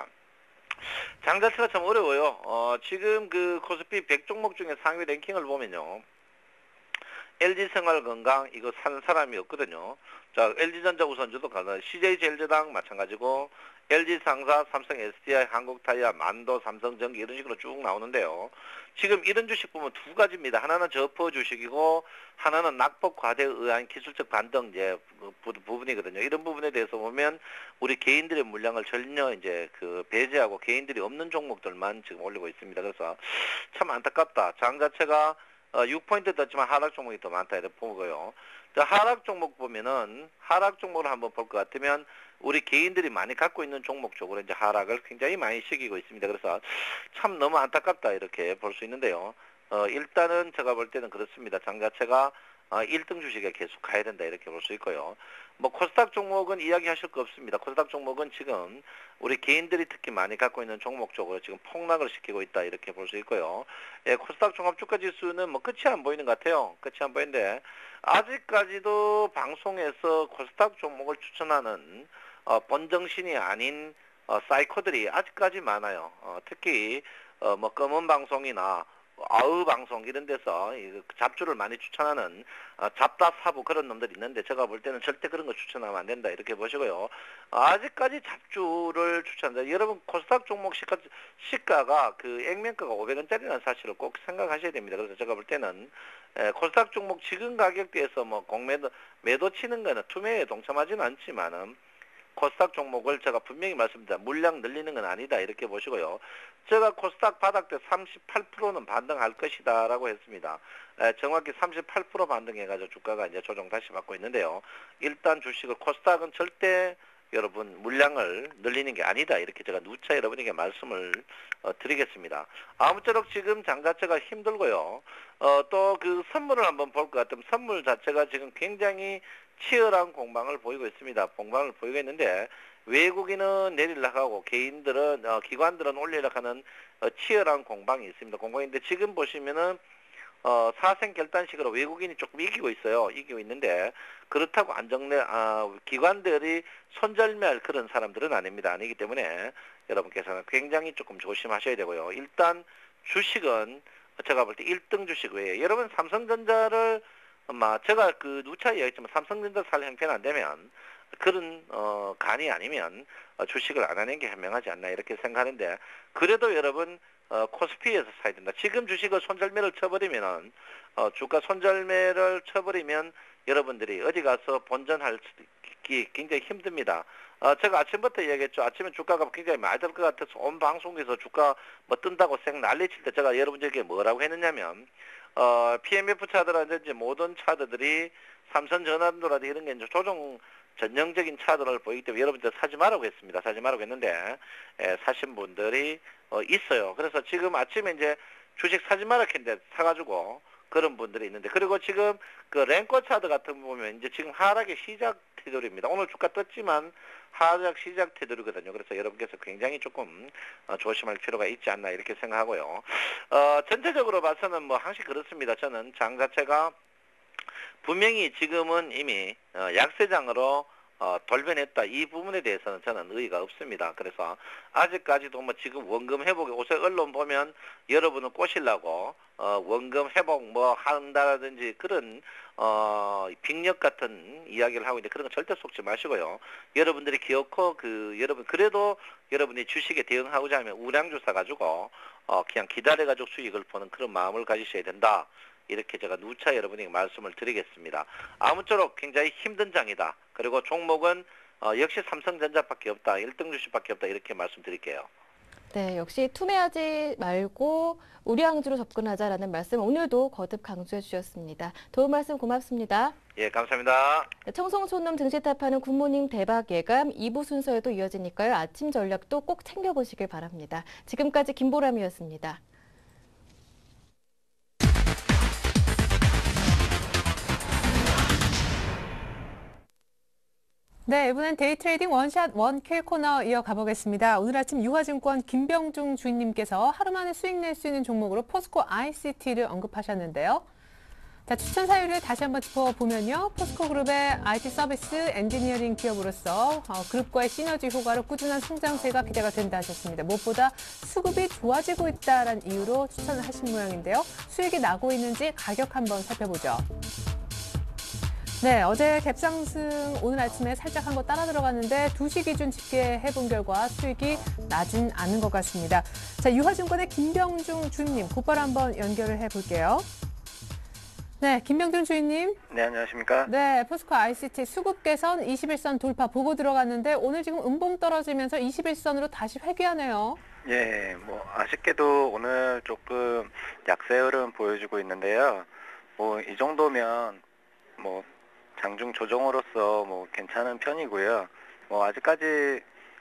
Speaker 5: 장 자체가 참 어려워요. 어 지금 그 코스피 백 종목 중에 상위 랭킹을 보면요. 엘지생활건강 이거 사는 사람이 없거든요. 자, 엘지전자 우선주도 가나 씨제이제일제당 마찬가지고 엘지상사, 삼성 에스디아이, 한국타이어, 만도, 삼성전기 이런 식으로 쭉 나오는데요. 지금 이런 주식 보면 두 가지입니다. 하나는 저퍼 주식이고 하나는 낙폭 과대에 의한 기술적 반등 이제 부분이거든요. 이런 부분에 대해서 보면 우리 개인들의 물량을 전혀 이제 그 배제하고 개인들이 없는 종목들만 지금 올리고 있습니다. 그래서 참 안타깝다. 장 자체가 어, 육 포인트 떴지만 하락 종목이 더 많다 이렇게 보고요. 하락 종목 보면은 하락 종목을 한번 볼 것 같으면 우리 개인들이 많이 갖고 있는 종목 쪽으로 이제 하락을 굉장히 많이 시키고 있습니다. 그래서 참 너무 안타깝다 이렇게 볼 수 있는데요. 어, 일단은 제가 볼 때는 그렇습니다. 장 자체가 어, 일 등 주식에 계속 가야 된다 이렇게 볼 수 있고요. 뭐 코스닥 종목은 이야기하실 거 없습니다. 코스닥 종목은 지금 우리 개인들이 특히 많이 갖고 있는 종목 쪽으로 지금 폭락을 시키고 있다 이렇게 볼 수 있고요. 예, 코스닥 종합주가지수는 뭐 끝이 안 보이는 것 같아요. 끝이 안 보이는데 아직까지도 방송에서 코스닥 종목을 추천하는 어, 본정신이 아닌 어, 사이코들이 아직까지 많아요. 어, 특히 어, 뭐 검은 방송이나 아우 방송 이런 데서 잡주를 많이 추천하는 어, 잡다 사부 그런 놈들이 있는데 제가 볼 때는 절대 그런 거 추천하면 안 된다 이렇게 보시고요. 아직까지 잡주를 추천한다. 여러분 코스닥 종목 시가, 시가가 그 액면가가 오백 원짜리라는 사실을 꼭 생각하셔야 됩니다. 그래서 제가 볼 때는 에, 코스닥 종목 지금 가격대에서 뭐 공매도 매도 치는 거는 투매에 동참하지는 않지만은 코스닥 종목을 제가 분명히 말씀드립니다. 물량 늘리는 건 아니다 이렇게 보시고요. 제가 코스닥 바닥 때 삼십팔 퍼센트는 반등할 것이다 라고 했습니다. 에, 정확히 삼십팔 퍼센트 반등해가지고 주가가 이제 조정 다시 받고 있는데요. 일단 주식을 코스닥은 절대 여러분 물량을 늘리는 게 아니다 이렇게 제가 누차 여러분에게 말씀을 어, 드리겠습니다. 아무쪼록 지금 장 자체가 힘들고요. 어, 또 그 선물을 한번 볼 것 같으면 선물 자체가 지금 굉장히 치열한 공방을 보이고 있습니다. 공방을 보이고 있는데 외국인은 내리려고 하고 개인들은 어, 기관들은 올리려고 하는 어, 치열한 공방이 있습니다. 공방인데 지금 보시면은 어, 사생 결단식으로 외국인이 조금 이기고 있어요. 이기고 있는데 그렇다고 안정내 아, 기관들이 손절매할 그런 사람들은 아닙니다. 아니기 때문에 여러분께서는 굉장히 조금 조심하셔야 되고요. 일단 주식은 제가 볼 때 일 등 주식 외에 여러분 삼성전자를 막 제가 그 누차 이야기했지만 삼성전자 살 형편이 안 되면 그런 어 간이 아니면 어, 주식을 안 하는 게 현명하지 않나 이렇게 생각하는데 그래도 여러분 어, 코스피에서 사야 된다. 지금 주식을 손절매를 쳐버리면은 어, 주가 손절매를 쳐버리면 여러분들이 어디 가서 본전할 잡기 굉장히 힘듭니다. 어, 제가 아침부터 얘기했죠. 아침에 주가가 굉장히 많이 들 것 같아서 온 방송에서 주가 뭐 뜬다고 생 난리칠 때 제가 여러분들에게 뭐라고 했느냐면 어, 피엠에프 차트라든지 모든 차트들이 삼선 전환도라든지 이런 게 이제 조정 전형적인 차트를 보이기 때문에 여러분들 사지 말라고 했습니다. 사지 말라고 했는데 에, 사신 분들이 어, 있어요. 그래서 지금 아침에 이제 주식 사지 말라고 했는데 사가지고 그런 분들이 있는데, 그리고 지금 그 랭커 차트 같은 거 보면 이제 지금 하락의 시작 테두리입니다. 오늘 주가 떴지만 하락 시작 테두리거든요. 그래서 여러분께서 굉장히 조금 어, 조심할 필요가 있지 않나 이렇게 생각하고요. 어, 전체적으로 봐서는 뭐 항상 그렇습니다. 저는 장 자체가 분명히 지금은 이미 어, 약세장으로 어, 돌변했다. 이 부분에 대해서는 저는 의의가 없습니다. 그래서 아직까지도 뭐 지금 원금 회복에 요새 언론 보면 여러분은 꼬시려고 어, 원금 회복 뭐 한다든지 그런 어, 빅력 같은 이야기를 하고 있는데 그런 거 절대 속지 마시고요. 여러분들이 기어코 그 여러분 그래도 여러분이 주식에 대응하고자 하면 우량주 사가지고 어, 그냥 기다려가지고 수익을 보는 그런 마음을 가지셔야 된다. 이렇게 제가 누차 여러분에게 말씀을 드리겠습니다. 아무쪼록 굉장히 힘든 장이다. 그리고 종목은 어, 역시 삼성전자밖에 없다. 일 등 주식밖에 없다. 이렇게 말씀드릴게요.
Speaker 4: 네, 역시 투매하지 말고 우량주로 접근하자라는 말씀 오늘도 거듭 강조해 주셨습니다. 도움 말씀 고맙습니다.
Speaker 5: 예, 감사합니다.
Speaker 4: 청송촌놈 증시타파는 굿모닝 대박 예감 이 부 순서에도 이어지니까요. 아침 전략도 꼭 챙겨보시길 바랍니다. 지금까지 김보람이었습니다.
Speaker 1: 네, 이번엔 데이트레이딩 원샷 원킬 코너 이어가 보겠습니다. 오늘 아침 유화증권 김병중 주인님께서 하루 만에 수익 낼 수 있는 종목으로 포스코 아이씨티를 언급하셨는데요. 자, 추천 사유를 다시 한번 짚어보면요. 포스코 그룹의 아이티 서비스 엔지니어링 기업으로서 어, 그룹과의 시너지 효과로 꾸준한 성장세가 기대가 된다 하셨습니다. 무엇보다 수급이 좋아지고 있다는 이유로 추천을 하신 모양인데요. 수익이 나고 있는지 가격 한번 살펴보죠. 네, 어제 갭상승 오늘 아침에 살짝 한 거 따라 들어갔는데 두 시 기준 집계해본 결과 수익이 나진 않은 것 같습니다. 자, 유화증권의 김병중 주인님, 곧바로 한번 연결을 해볼게요. 네, 김병중 주인님.
Speaker 6: 네, 안녕하십니까?
Speaker 1: 네, 포스코 아이씨티 수급 개선 이십일 선 돌파 보고 들어갔는데 오늘 지금 음봉 떨어지면서 이십일 선으로 다시 회귀하네요.
Speaker 6: 예, 뭐 아쉽게도 오늘 조금 약세 흐름 보여주고 있는데요. 뭐 이 정도면 뭐 장중 조정으로서 뭐 괜찮은 편이고요. 뭐 아직까지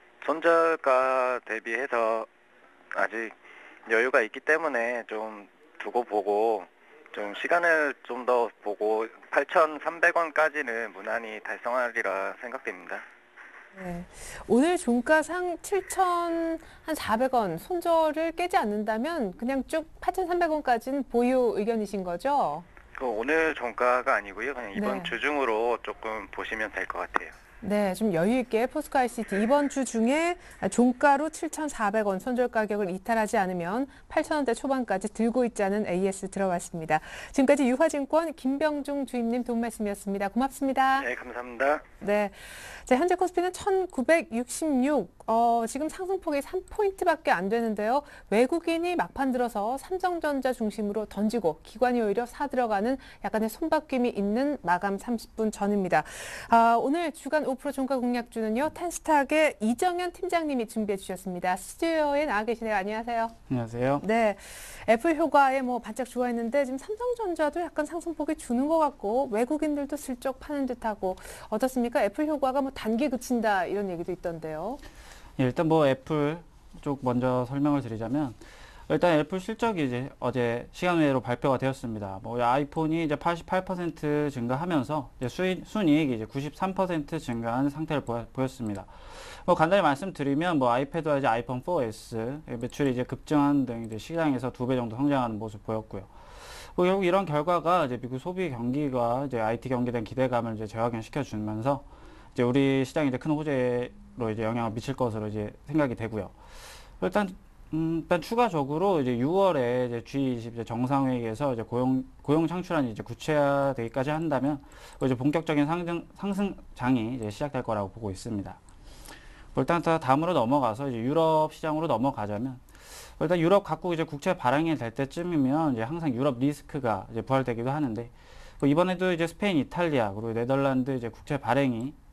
Speaker 6: 손절가 대비해서 아직 여유가 있기 때문에 좀 두고 보고 좀 시간을 좀 더 보고 팔천삼백 원까지는 무난히 달성하리라 생각됩니다.
Speaker 1: 네, 오늘 종가상 칠천사백 원 손절을 깨지 않는다면 그냥 쭉 팔천삼백 원까지는 보유 의견이신 거죠?
Speaker 6: 그 오늘 종가가 아니고요. 그냥 이번
Speaker 1: 네.
Speaker 6: 주 중으로 조금 보시면 될 것 같아요.
Speaker 1: 네, 좀 여유 있게 포스코 아이씨티 이번 주 중에 종가로 칠천사백 원 손절 가격을 이탈하지 않으면 팔천 원대 초반까지 들고 있자는 에이에스 들어왔습니다. 지금까지 유화증권 김병중 주임님 도움 말씀이었습니다. 고맙습니다.
Speaker 6: 네, 감사합니다.
Speaker 1: 네, 자, 현재 코스피는 천구백육십육, 어, 지금 상승폭이 삼 포인트밖에 안 되는데요. 외국인이 막판 들어서 삼성전자 중심으로 던지고 기관이 오히려 사 들어가는 약간의 손바뀜이 있는 마감 삼십 분 전입니다. 아, 오늘 주간 오 퍼센트 종가 공략주는요. 텐스탁의 이정현 팀장님이 준비해 주셨습니다. 스튜디오에 나와 계시네요. 안녕하세요.
Speaker 7: 안녕하세요.
Speaker 1: 네, 애플 효과에 뭐 반짝 좋아했는데 지금 삼성전자도 약간 상승폭이 주는 것 같고 외국인들도 슬쩍 파는 듯하고 어떻습니까? 애플 효과가 뭐 단기 그친다 이런 얘기도 있던데요.
Speaker 7: 예, 일단 뭐 애플 쪽 먼저 설명을 드리자면 일단 애플 실적이 이제 어제 시간 외로 발표가 되었습니다. 뭐 아이폰이 이제 팔십팔 퍼센트 증가하면서 이제 수익, 순이익이 이제 구십삼 퍼센트 증가한 상태를 보여, 보였습니다. 뭐 간단히 말씀드리면 뭐 아이패드와 이제 아이폰 포 에스 매출이 이제 급증한 등 이제 시장에서 두 배 정도 성장하는 모습 보였고요. 뭐 결국 이런 결과가 이제 미국 소비 경기가 이제 아이티 경기에 대한 기대감을 이제 재확인시켜 주면서 이제 우리 시장에 이제 큰 호재로 이제 영향을 미칠 것으로 이제 생각이 되고요. 일단 음, 일단 추가적으로 이제 유월에 이제 지 이십 이제 정상회의에서 이제 고용 고용 창출안이 이제 구체화되기까지 한다면 이제 본격적인 상승 상승장이 이제 시작될 거라고 보고 있습니다. 일단 다음으로 넘어가서 이제 유럽 시장으로 넘어가자면 일단 유럽 각국 이제 국채 발행이 될 때쯤이면 이제 항상 유럽 리스크가 이제 부활되기도 하는데 이번에도 이제 스페인, 이탈리아 그리고 네덜란드 이제 국채 발행이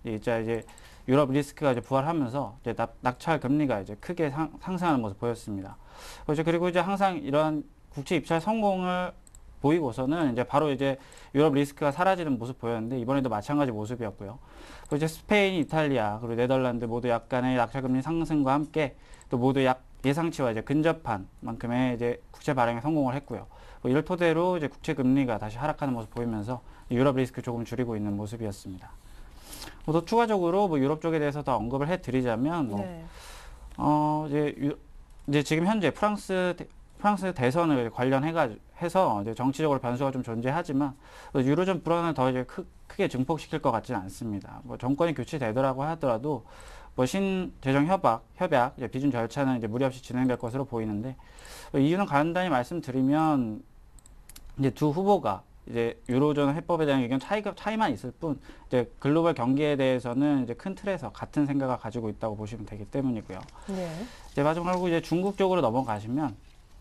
Speaker 7: 이제 이제 유럽 리스크가 이제 부활하면서 이제 낙, 낙찰 금리가 이제 크게 상, 상승하는 모습 보였습니다. 그리고 이제 항상 이런 국채 입찰 성공을 보이고서는 이제 바로 이제 유럽 리스크가 사라지는 모습 보였는데 이번에도 마찬가지 모습이었고요. 그리고 이제 스페인, 이탈리아 그리고 네덜란드 모두 약간의 낙찰금리 상승과 함께 또 모두 약 예상치와 이제 근접한 만큼의 이제 국채 발행에 성공을 했고요. 뭐 이를 토대로 이제 국채 금리가 다시 하락하는 모습 보이면서 유럽 리스크 조금 줄이고 있는 모습이었습니다. 뭐 또 추가적으로 뭐 유럽 쪽에 대해서 더 언급을 해드리자면 뭐
Speaker 1: 네.
Speaker 7: 어 이제 유, 이제 지금 현재 프랑스 프랑스 대선을 관련해가 해서 이제 정치적으로 변수가 좀 존재하지만 유로존 불안을 더 이제 크, 크게 증폭시킬 것 같지는 않습니다. 뭐 정권이 교체되더라고 하더라도 뭐 신재정 협약, 협약 이제 비준 절차는 이제 무리 없이 진행될 것으로 보이는데 뭐 이유는 간단히 말씀드리면 이제 두 후보가 이제 유로존 해법에 대한 의견 차이가 차이만 있을 뿐 이제 글로벌 경기에 대해서는 이제 큰 틀에서 같은 생각을 가지고 있다고 보시면 되기 때문이고요.
Speaker 1: 네.
Speaker 7: 이제 마지막으로 이제 중국 쪽으로 넘어가시면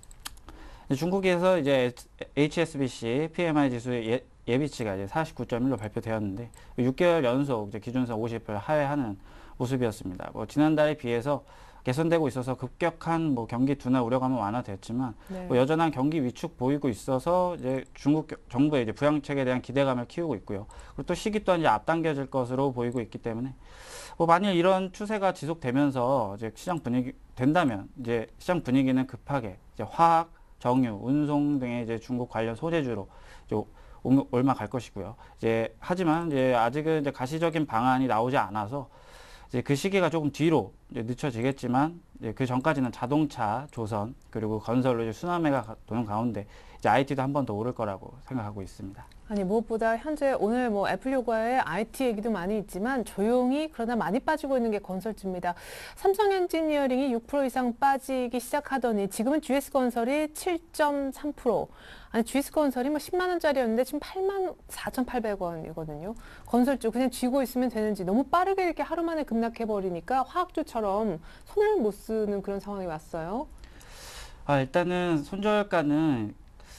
Speaker 7: 중국에서 이제 에이치에스비씨 피엠아이 지수의 예, 예비치가 이제 사십구 점 일로 발표되었는데 육 개월 연속 이제 기준선 오십을 하회하는 모습이었습니다. 뭐 지난달에 비해서 개선되고 있어서 급격한 뭐 경기 둔화 우려감은 완화됐지만
Speaker 1: 네.
Speaker 7: 뭐 여전한 경기 위축 보이고 있어서 이제 중국 정부의 이제 부양책에 대한 기대감을 키우고 있고요. 그리고 또 시기 또한 이제 앞당겨질 것으로 보이고 있기 때문에 뭐 만일 이런 추세가 지속되면서 이제 시장 분위기 된다면 이제 시장 분위기는 급하게 이제 화학, 정유, 운송 등의 이제 중국 관련 소재주로 이제 올라갈 것이고요. 이제 하지만 이제 아직은 이제 가시적인 방안이 나오지 않아서 이제 그 시기가 조금 뒤로 이제 늦춰지겠지만 이제 그 전까지는 자동차, 조선 그리고 건설로 이제 순환매가 도는 가운데 이제 아이티도 한 번 더 오를 거라고 생각하고 있습니다.
Speaker 1: 아니 무엇보다 현재 오늘 뭐 애플 요가의 아이티 얘기도 많이 있지만 조용히 그러나 많이 빠지고 있는 게 건설주입니다. 삼성 엔지니어링이 육 퍼센트 이상 빠지기 시작하더니 지금은 지에스건설이 칠 점 삼 퍼센트. 아니 지에스건설이 뭐 십만 원짜리였는데 지금 팔만 사천팔백 원이거든요. 건설주 그냥 쥐고 있으면 되는지 너무 빠르게 이렇게 하루 만에 급락해버리니까 화학주처럼 손을 못 쓰는 그런 상황이 왔어요.
Speaker 7: 아, 일단은 손절가는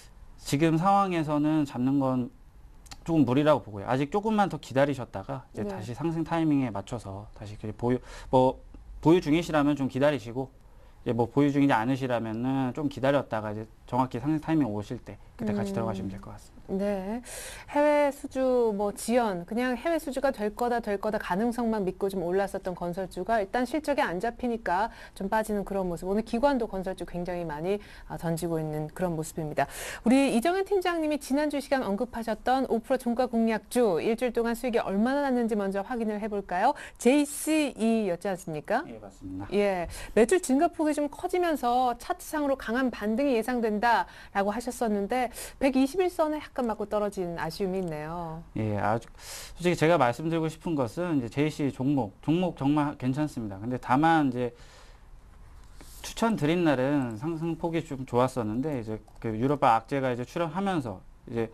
Speaker 7: 지금 상황에서는 잡는 건 조금 무리라고 보고요. 아직 조금만 더 기다리셨다가 이제
Speaker 1: 네.
Speaker 7: 다시 상승 타이밍에 맞춰서 다시 보유 뭐 보유 중이시라면 좀 기다리시고 이제 뭐 보유 중이지 않으시라면은 좀 기다렸다가 이제 정확히 상승 타이밍 오실 때 그때 같이
Speaker 1: 음.
Speaker 7: 들어가시면 될 것 같습니다.
Speaker 1: 네, 해외 수주 뭐 지연 그냥 해외 수주가 될 거다 될 거다 가능성만 믿고 좀 올랐었던 건설주가 일단 실적이 안 잡히니까 좀 빠지는 그런 모습. 오늘 기관도 건설주 굉장히 많이 던지고 있는 그런 모습입니다. 우리 이정현 팀장님이 지난주 시간 언급하셨던 오 퍼센트 종가 공략주 일주일 동안 수익이 얼마나 났는지 먼저 확인을 해볼까요? 제이씨이였지 않습니까?
Speaker 7: 예, 맞습니다.
Speaker 1: 예, 매출 증가폭이 좀 커지면서 차트상으로 강한 반등이 예상된다라고 하셨었는데 백이십일 선에 약간 맞고 떨어진 아쉬움이 있네요.
Speaker 7: 예, 아주 솔직히 제가 말씀드리고 싶은 것은 이제 제이씨 종목 종목 정말 괜찮습니다. 근데 다만 이제 추천드린 날은 상승폭이 좀 좋았었는데 이제 그 유럽과 악재가 이제 출현하면서 이제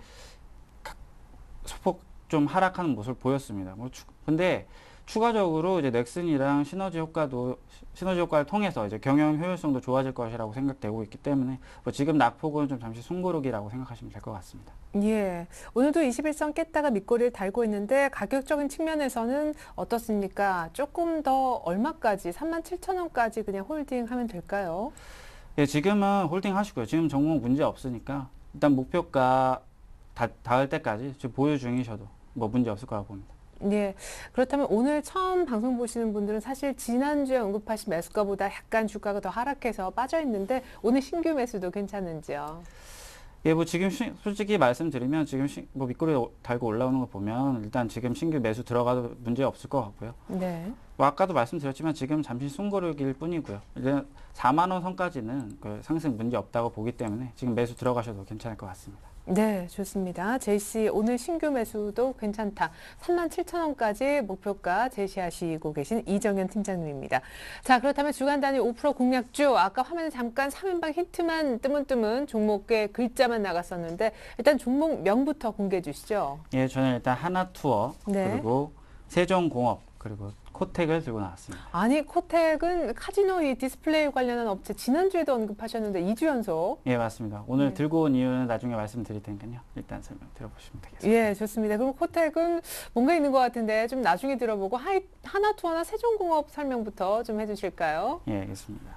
Speaker 7: 소폭 좀 하락하는 모습을 보였습니다. 뭐 추, 근데 추가적으로 이제 넥슨이랑 시너지 효과도 시너지 효과를 통해서 이제 경영 효율성도 좋아질 것이라고 생각되고 있기 때문에 뭐 지금 낙폭은 좀 잠시 숨고르기라고 생각하시면 될 것 같습니다.
Speaker 1: 예, 오늘도 이십일 선 깼다가 밑거리를 달고 있는데 가격적인 측면에서는 어떻습니까? 조금 더 얼마까지 삼만 칠천 원까지 그냥 홀딩하면 될까요?
Speaker 7: 예, 지금은 홀딩 하시고요. 지금 종목 문제 없으니까 일단 목표가 다, 닿을 때까지 지금 보유 중이셔도 뭐 문제 없을 거라고 봅니다.
Speaker 1: 예, 그렇다면 오늘 처음 방송 보시는 분들은 사실 지난주에 언급하신 매수가보다 약간 주가가 더 하락해서 빠져 있는데 오늘 신규 매수도 괜찮은지요?
Speaker 7: 예, 뭐 지금 시, 솔직히 말씀드리면 지금 시, 뭐 밑꼬리 달고 올라오는 거 보면 일단 지금 신규 매수 들어가도 문제 없을 것 같고요.
Speaker 1: 네.
Speaker 7: 뭐 아까도 말씀드렸지만 지금 잠시 숨고르기일 뿐이고요. 이제 사만 원 선까지는 그 상승 문제 없다고 보기 때문에 지금 매수 들어가셔도 괜찮을 것 같습니다.
Speaker 1: 네, 좋습니다. 제이씨 오늘 신규 매수도 괜찮다. 삼만 칠천 원까지 목표가 제시하시고 계신 이정현 팀장님입니다. 자, 그렇다면 주간 단위 오 퍼센트 공략주 아까 화면에 잠깐 삼 인방 힌트만 뜨문뜨문 종목의 글자만 나갔었는데 일단 종목 명부터 공개해 주시죠.
Speaker 7: 예, 저는 일단 하나투어
Speaker 1: 네.
Speaker 7: 그리고 세종공업 그리고 코텍을 들고 나왔습니다.
Speaker 1: 아니, 코텍은 카지노 이 디스플레이 관련한 업체 지난주에도 언급하셨는데 이 주 연속.
Speaker 7: 예, 맞습니다. 오늘
Speaker 1: 네.
Speaker 7: 들고 온 이유는 나중에 말씀드릴 테니까요. 일단 설명 들어보시면 되겠습니다.
Speaker 1: 예, 좋습니다. 그럼 코텍은 뭔가 있는 것 같은데 좀 나중에 들어보고 하이, 하나투어나 세종공업 설명부터 좀 해주실까요?
Speaker 7: 예, 알겠습니다.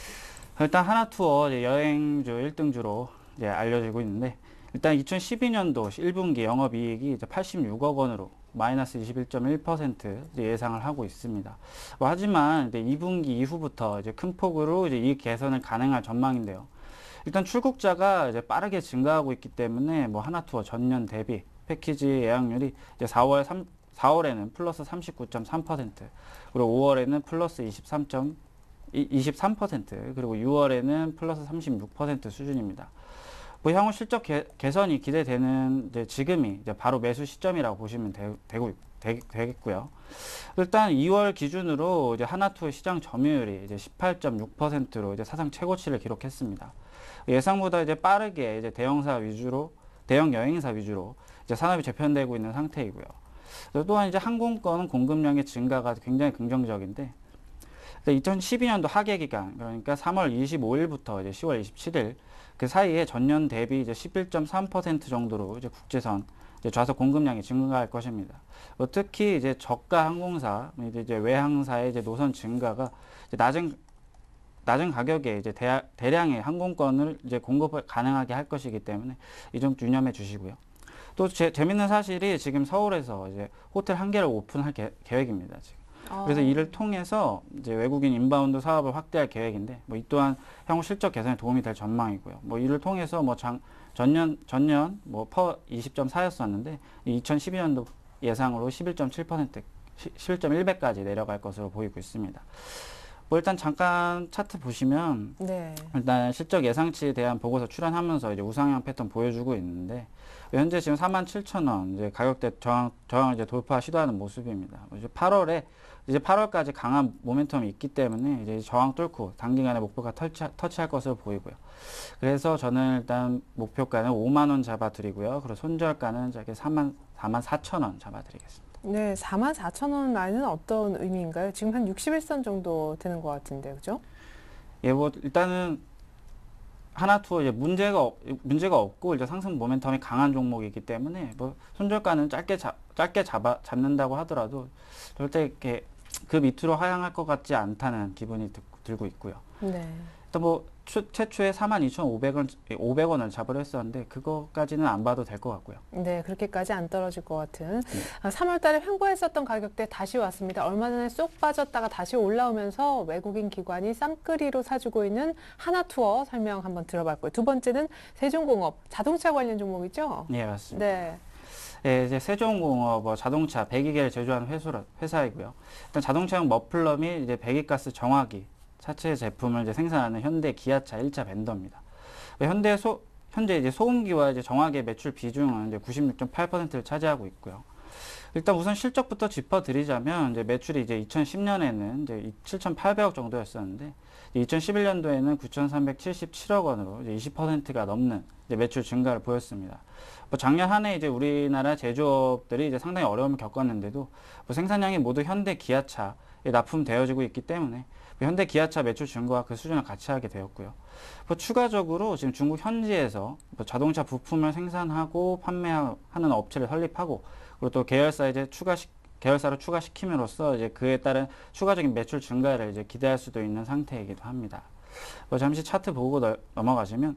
Speaker 7: 일단 하나투어 이제 여행주 일 등주로 이제 알려지고 있는데, 일단 이천십이 년도 일 분기 영업이익이 이제 팔십육억 원으로 마이너스 이십일 점 일 퍼센트 예상을 하고 있습니다. 뭐 하지만 이제 이 분기 이후부터 이제 큰 폭으로 이제 이익 개선을 가능할 전망인데요. 일단 출국자가 이제 빠르게 증가하고 있기 때문에 뭐 하나투어 전년 대비 패키지 예약률이 이제 사월 삼, 사월에는 플러스 삼십구 점 삼 퍼센트, 그리고 오월에는 플러스 이십삼 점 이십삼 퍼센트, 그리고 유월에는 플러스 삼십육 퍼센트 수준입니다. 뭐 향후 실적 개, 개선이 기대되는 이제 지금이 이제 바로 매수 시점이라고 보시면 되, 되고 되, 되겠고요. 일단 이월 기준으로 이제 하나투어 시장 점유율이 이제 십팔 점 육 퍼센트로 이제 사상 최고치를 기록했습니다. 예상보다 이제 빠르게 이제 대형사 위주로 대형 여행사 위주로 이제 산업이 재편되고 있는 상태이고요. 또한 이제 항공권 공급량의 증가가 굉장히 긍정적인데, 이천십이 년도 하계 기간, 그러니까 삼월 이십오일부터 이제 시월 이십칠일 그 사이에 전년 대비 이제 십일 점 삼 퍼센트 정도로 이제 국제선 이제 좌석 공급량이 증가할 것입니다. 뭐 특히 이제 저가 항공사, 이제 외항사의 이제 노선 증가가 이제 낮은 낮은 가격에 이제 대, 대량의 항공권을 이제 공급을 가능하게 할 것이기 때문에 이 점 유념해 주시고요. 또 제, 재밌는 사실이 지금 서울에서 이제 호텔 한 개를 오픈할 게, 계획입니다. 지금. 그래서 이를 통해서 이제 외국인 인바운드 사업을 확대할 계획인데, 뭐 이 또한 향후 실적 개선에 도움이 될 전망이고요. 뭐 이를 통해서 뭐 장, 전년 전년 뭐 퍼 이십 점 사였었는데 이천십이 년도 예상으로 십일 점 칠 퍼센트, 십일 점 일 배까지 내려갈 것으로 보이고 있습니다. 뭐 일단 잠깐 차트 보시면
Speaker 1: 네.
Speaker 7: 일단 실적 예상치에 대한 보고서 출연하면서 이제 우상향 패턴 보여주고 있는데, 현재 지금 사만 칠천 원 이제 가격대 저항 저항을 이제 돌파 시도하는 모습입니다. 이제 팔월에 이제 팔월까지 강한 모멘텀이 있기 때문에 이제 저항 뚫고 단기간에 목표가 터치, 터치할 것으로 보이고요. 그래서 저는 일단 목표가는 오만 원 잡아드리고요. 그리고 손절가는 저기 사만 사천 원 잡아드리겠습니다.
Speaker 1: 네, 사만 사천 원 라인은 어떤 의미인가요? 지금 한 육십일 선 정도 되는 것 같은데, 그죠?
Speaker 7: 예, 뭐 일단은 하나투어 이제 문제가 없, 문제가 없고 이제 상승 모멘텀이 강한 종목이기 때문에 뭐 손절가는 짧게 잡 짧게 잡아 잡는다고 하더라도 절대 이렇게 그 밑으로 하향할 것 같지 않다는 기분이 드, 들고 있고요.
Speaker 1: 네.
Speaker 7: 또 뭐 최초에 사만 이천오백 원 오백 원을 잡으려 했었는데 그거까지는 안 봐도 될 것 같고요.
Speaker 1: 네, 그렇게까지 안 떨어질 것 같은.
Speaker 7: 네.
Speaker 1: 삼월 달에 횡보했었던 가격대 다시 왔습니다. 얼마 전에 쏙 빠졌다가 다시 올라오면서 외국인 기관이 쌍끌이로 사주고 있는 하나투어 설명 한번 들어봤고요. 두 번째는 세종공업, 자동차 관련 종목이죠?
Speaker 7: 예, 맞습니다.
Speaker 1: 네.
Speaker 7: 예, 이제 세종공업 뭐 자동차 배기계를 제조하는 회사, 회사이고요. 일단 자동차용 머플러 및 이제 배기가스 정화기 차체 제품을 이제 생산하는 현대 기아차 일 차 벤더입니다. 현대 소, 현재 이제 소음기와 이제 정화기 매출 비중은 이제 구십육 점 팔 퍼센트를 차지하고 있고요. 일단 우선 실적부터 짚어드리자면 이제 매출이 이제 이천십 년에는 이제 칠천팔백억 정도였었는데 이천십일 년도에는 구천삼백칠십칠억 원으로 이제 이십 퍼센트가 넘는 이제 매출 증가를 보였습니다. 뭐 작년 한 해 이제 우리나라 제조업들이 이제 상당히 어려움을 겪었는데도 뭐 생산량이 모두 현대 기아차에 납품되어지고 있기 때문에 현대 기아차 매출 증가와 그 수준을 같이 하게 되었고요. 뭐 추가적으로 지금 중국 현지에서 뭐 자동차 부품을 생산하고 판매하는 업체를 설립하고, 그리고 또 계열사 이제 추가 계열사로 추가시킴으로써 이제 그에 따른 추가적인 매출 증가를 이제 기대할 수도 있는 상태이기도 합니다. 뭐 잠시 차트 보고 너, 넘어가시면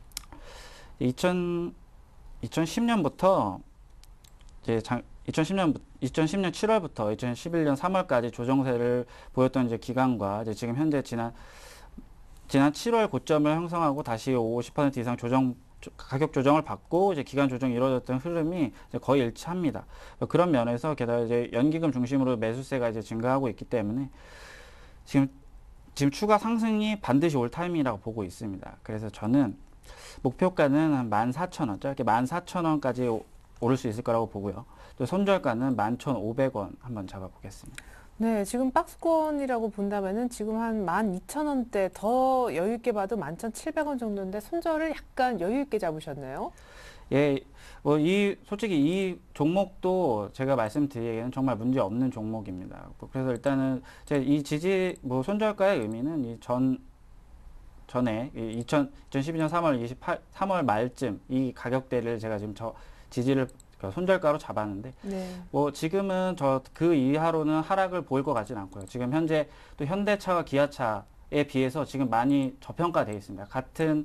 Speaker 7: 이천십 년부터 이제 장, 이천십 년, 이천십 년 칠월부터 이천십일 년 삼월까지 조정세를 보였던 이제 기간과 이제 지금 현재 지난, 지난 칠월 고점을 형성하고 다시 오십 퍼센트 이상 조정, 가격 조정을 받고 이제 기간 조정이 이루어졌던 흐름이 이제 거의 일치합니다. 그런 면에서 게다가 이제 연기금 중심으로 매수세가 이제 증가하고 있기 때문에 지금, 지금 추가 상승이 반드시 올 타이밍이라고 보고 있습니다. 그래서 저는 목표가는 한 만 사천 원, 짧게 만 사천 원까지 오를 수 있을 거라고 보고요. 또 손절가는 만 천오백 원 한번 잡아보겠습니다.
Speaker 1: 네, 지금 박스권이라고 본다면은 지금 한 만 이천 원대 더 여유 있게 봐도 만 천칠백 원 정도인데 손절을 약간 여유 있게 잡으셨네요.
Speaker 7: 예, 뭐 이 솔직히 이 종목도 제가 말씀드리기에는 정말 문제 없는 종목입니다. 뭐 그래서 일단은 제 이 지지 뭐 손절가의 의미는 이 전 전에 이 이천십이 년 삼월 이십팔 삼월 말쯤 이 가격대를 제가 지금 저 지지를 그러니까 손절가로 잡았는데
Speaker 1: 네.
Speaker 7: 뭐 지금은 저 그 이하로는 하락을 보일 것 같지는 않고요. 지금 현재 또 현대차와 기아차에 비해서 지금 많이 저평가되어 있습니다. 같은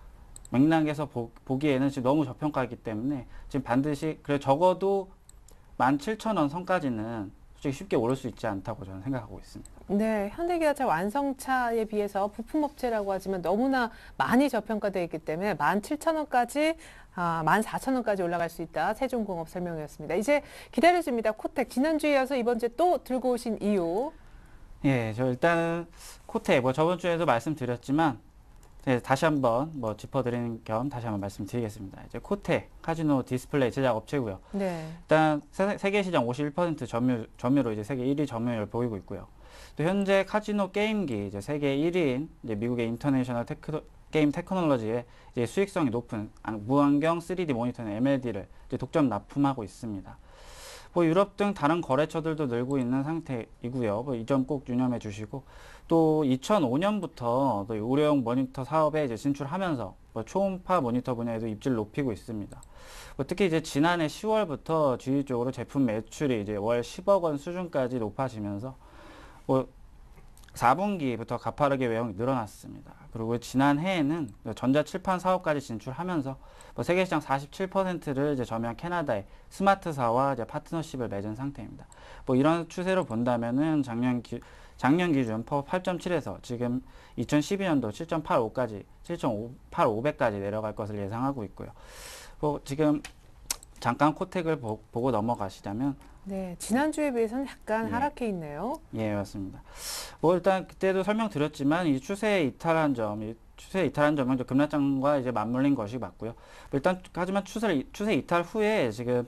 Speaker 7: 맥락에서 보, 보기에는 지금 너무 저평가이기 때문에 지금 반드시 그래 적어도 만 칠천 원 선까지는 솔직히 쉽게 오를 수 있지 않다고 저는 생각하고 있습니다.
Speaker 1: 네, 현대기아차 완성차에 비해서 부품업체라고 하지만 너무나 많이 저평가되어 있기 때문에 만 칠천 원까지 아, 만 사천 원까지 올라갈 수 있다. 세종공업 설명이었습니다. 이제 기다려집니다. 코텍 지난주에 이어서 이번 주에 또 들고 오신 이유.
Speaker 7: 예, 저 일단은 코텍 뭐 저번 주에도 말씀드렸지만 네, 다시 한번 뭐 짚어드리는 겸 다시 한번 말씀드리겠습니다. 이제 코텍 카지노 디스플레이 제작 업체고요.
Speaker 1: 네.
Speaker 7: 일단 세, 세계 시장 오십일 퍼센트 점유 점유로 이제 세계 일 위 점유율을 보이고 있고요. 또 현재 카지노 게임기 이제 세계 일 위인 이제 미국의 인터내셔널 테크 게임 테크놀로지의 이제 수익성이 높은 무안경 쓰리디 모니터는 엠엘디를 이제 독점 납품하고 있습니다. 뭐 유럽 등 다른 거래처들도 늘고 있는 상태이고요. 뭐 이 점 꼭 유념해 주시고 또 이천오 년부터 또 의료용 모니터 사업에 이제 진출하면서 뭐 초음파 모니터 분야에도 입지를 높이고 있습니다. 뭐 특히 이제 지난해 시월부터 주기적으로 제품 매출이 이제 월 십억 원 수준까지 높아지면서 뭐 사 분기부터 가파르게 외형이 늘어났습니다. 그리고 지난해에는 전자칠판 사업까지 진출하면서 뭐 세계시장 사십칠 퍼센트를 이제 점유한 캐나다의 스마트사와 이제 파트너십을 맺은 상태입니다. 뭐 이런 추세로 본다면은 작년 기, 작년 기준 퍼 팔 점 칠에서 지금 이천십이 년도 칠 점 팔오까지 칠 점 팔오백까지 내려갈 것을 예상하고 있고요. 뭐 지금 잠깐 코텍을 보, 보고 넘어가시자면
Speaker 1: 네, 지난주에 비해서는 약간
Speaker 7: 예.
Speaker 1: 하락해 있네요.
Speaker 7: 예, 맞습니다. 뭐 일단 그때도 설명드렸지만 이 추세에 이탈한 점, 이 추세에 이탈한 점은 이제 급락장과 이제 맞물린 것이 맞고요. 뭐 일단 하지만 추세 추세 이탈 후에 지금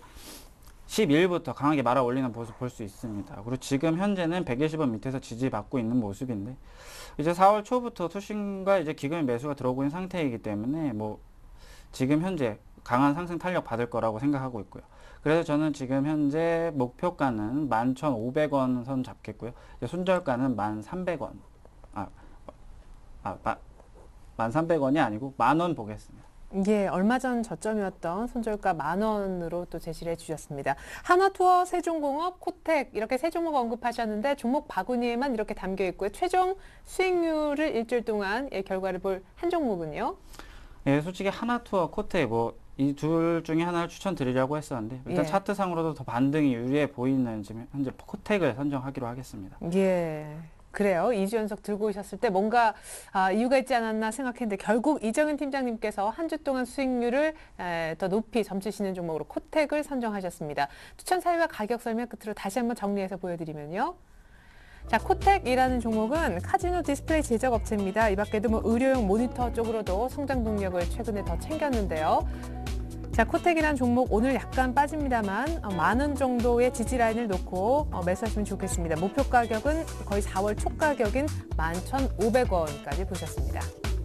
Speaker 7: 십이 일부터 강하게 말아 올리는 모습 볼 수 있습니다. 그리고 지금 현재는 백이십 원 밑에서 지지받고 있는 모습인데 이제 사월 초부터 투신과 이제 기금 매수가 들어오고 있는 상태이기 때문에 뭐 지금 현재 강한 상승 탄력 받을 거라고 생각하고 있고요. 그래서 저는 지금 현재 목표가는 만 천오백 원 선 잡겠고요. 손절가는 만 삼백 원. 아, 아, 마, 만 삼백 원이 아니고 만 원 보겠습니다.
Speaker 1: 예, 얼마 전 저점이었던 손절가 만 원으로 또 제시를 해주셨습니다. 하나투어, 세종공업, 코텍 이렇게 세 종목 언급하셨는데 종목 바구니에만 이렇게 담겨 있고요. 최종 수익률을 일주일 동안 예, 결과를 볼 한 종목은요?
Speaker 7: 예, 솔직히 하나투어, 코텍 뭐 이 둘 중에 하나를 추천드리려고 했었는데 일단
Speaker 1: 예.
Speaker 7: 차트상으로도 더 반등이 유리해 보이는 지금 현재 코텍을 선정하기로 하겠습니다.
Speaker 1: 예. 그래요. 이 주 연속 들고 오셨을 때 뭔가 아, 이유가 있지 않았나 생각했는데 결국 이정은 팀장님께서 한 주 동안 수익률을 에, 더 높이 점치시는 종목으로 코텍을 선정하셨습니다. 추천 사유와 가격 설명 끝으로 다시 한번 정리해서 보여드리면요. 자, 코텍이라는 종목은 카지노 디스플레이 제작 업체입니다. 이 밖에도 뭐 의료용 모니터 쪽으로도 성장 동력을 최근에 더 챙겼는데요. 자, 코텍이라는 종목 오늘 약간 빠집니다만 어, 만 원 정도의 지지 라인을 놓고 어, 매수하시면 좋겠습니다. 목표 가격은 거의 사월 초 가격인 만 천오백 원까지 보셨습니다.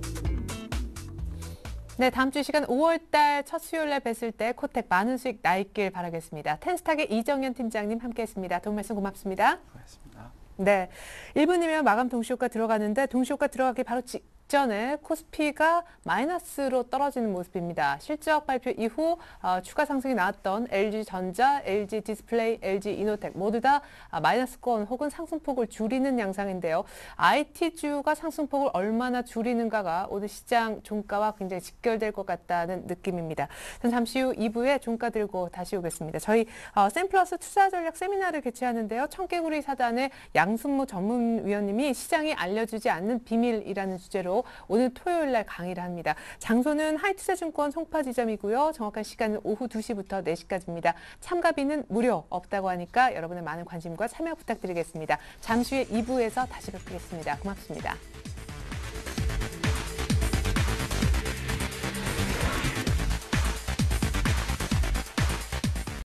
Speaker 1: 네, 다음 주 시간 오월 달 첫 수요일 날 뵀을 때 코텍 많은 수익 나 있길 바라겠습니다. 텐스탁의 이정현 팀장님 함께했습니다. 도움 말씀 고맙습니다.
Speaker 7: 고맙습니다.
Speaker 1: 네, 일 분이면 마감 동시효과 들어가는데 동시효과 들어가기 바로 직전에 코스피가 마이너스로 떨어지는 모습입니다. 실적 발표 이후 어, 추가 상승이 나왔던 엘지전자, 엘지디스플레이, 엘지이노텍 모두 다 아, 마이너스권 혹은 상승폭을 줄이는 양상인데요. 아이티주가 상승폭을 얼마나 줄이는가가 오늘 시장 종가와 굉장히 직결될 것 같다는 느낌입니다. 저는 잠시 후 이 부에 종가 들고 다시 오겠습니다. 저희 어, 샘플러스 투자전략 세미나를 개최하는데요. 청개구리 사단의 양순모 전문위원님이 시장이 알려주지 않는 비밀이라는 주제로 오늘 토요일 날 강의를 합니다. 장소는 하이투자증권 송파 지점이고요. 정확한 시간은 오후 두 시부터 네 시까지입니다. 참가비는 무료 없다고 하니까 여러분의 많은 관심과 참여 부탁드리겠습니다. 잠시 후에 이 부에서 다시 뵙겠습니다. 고맙습니다.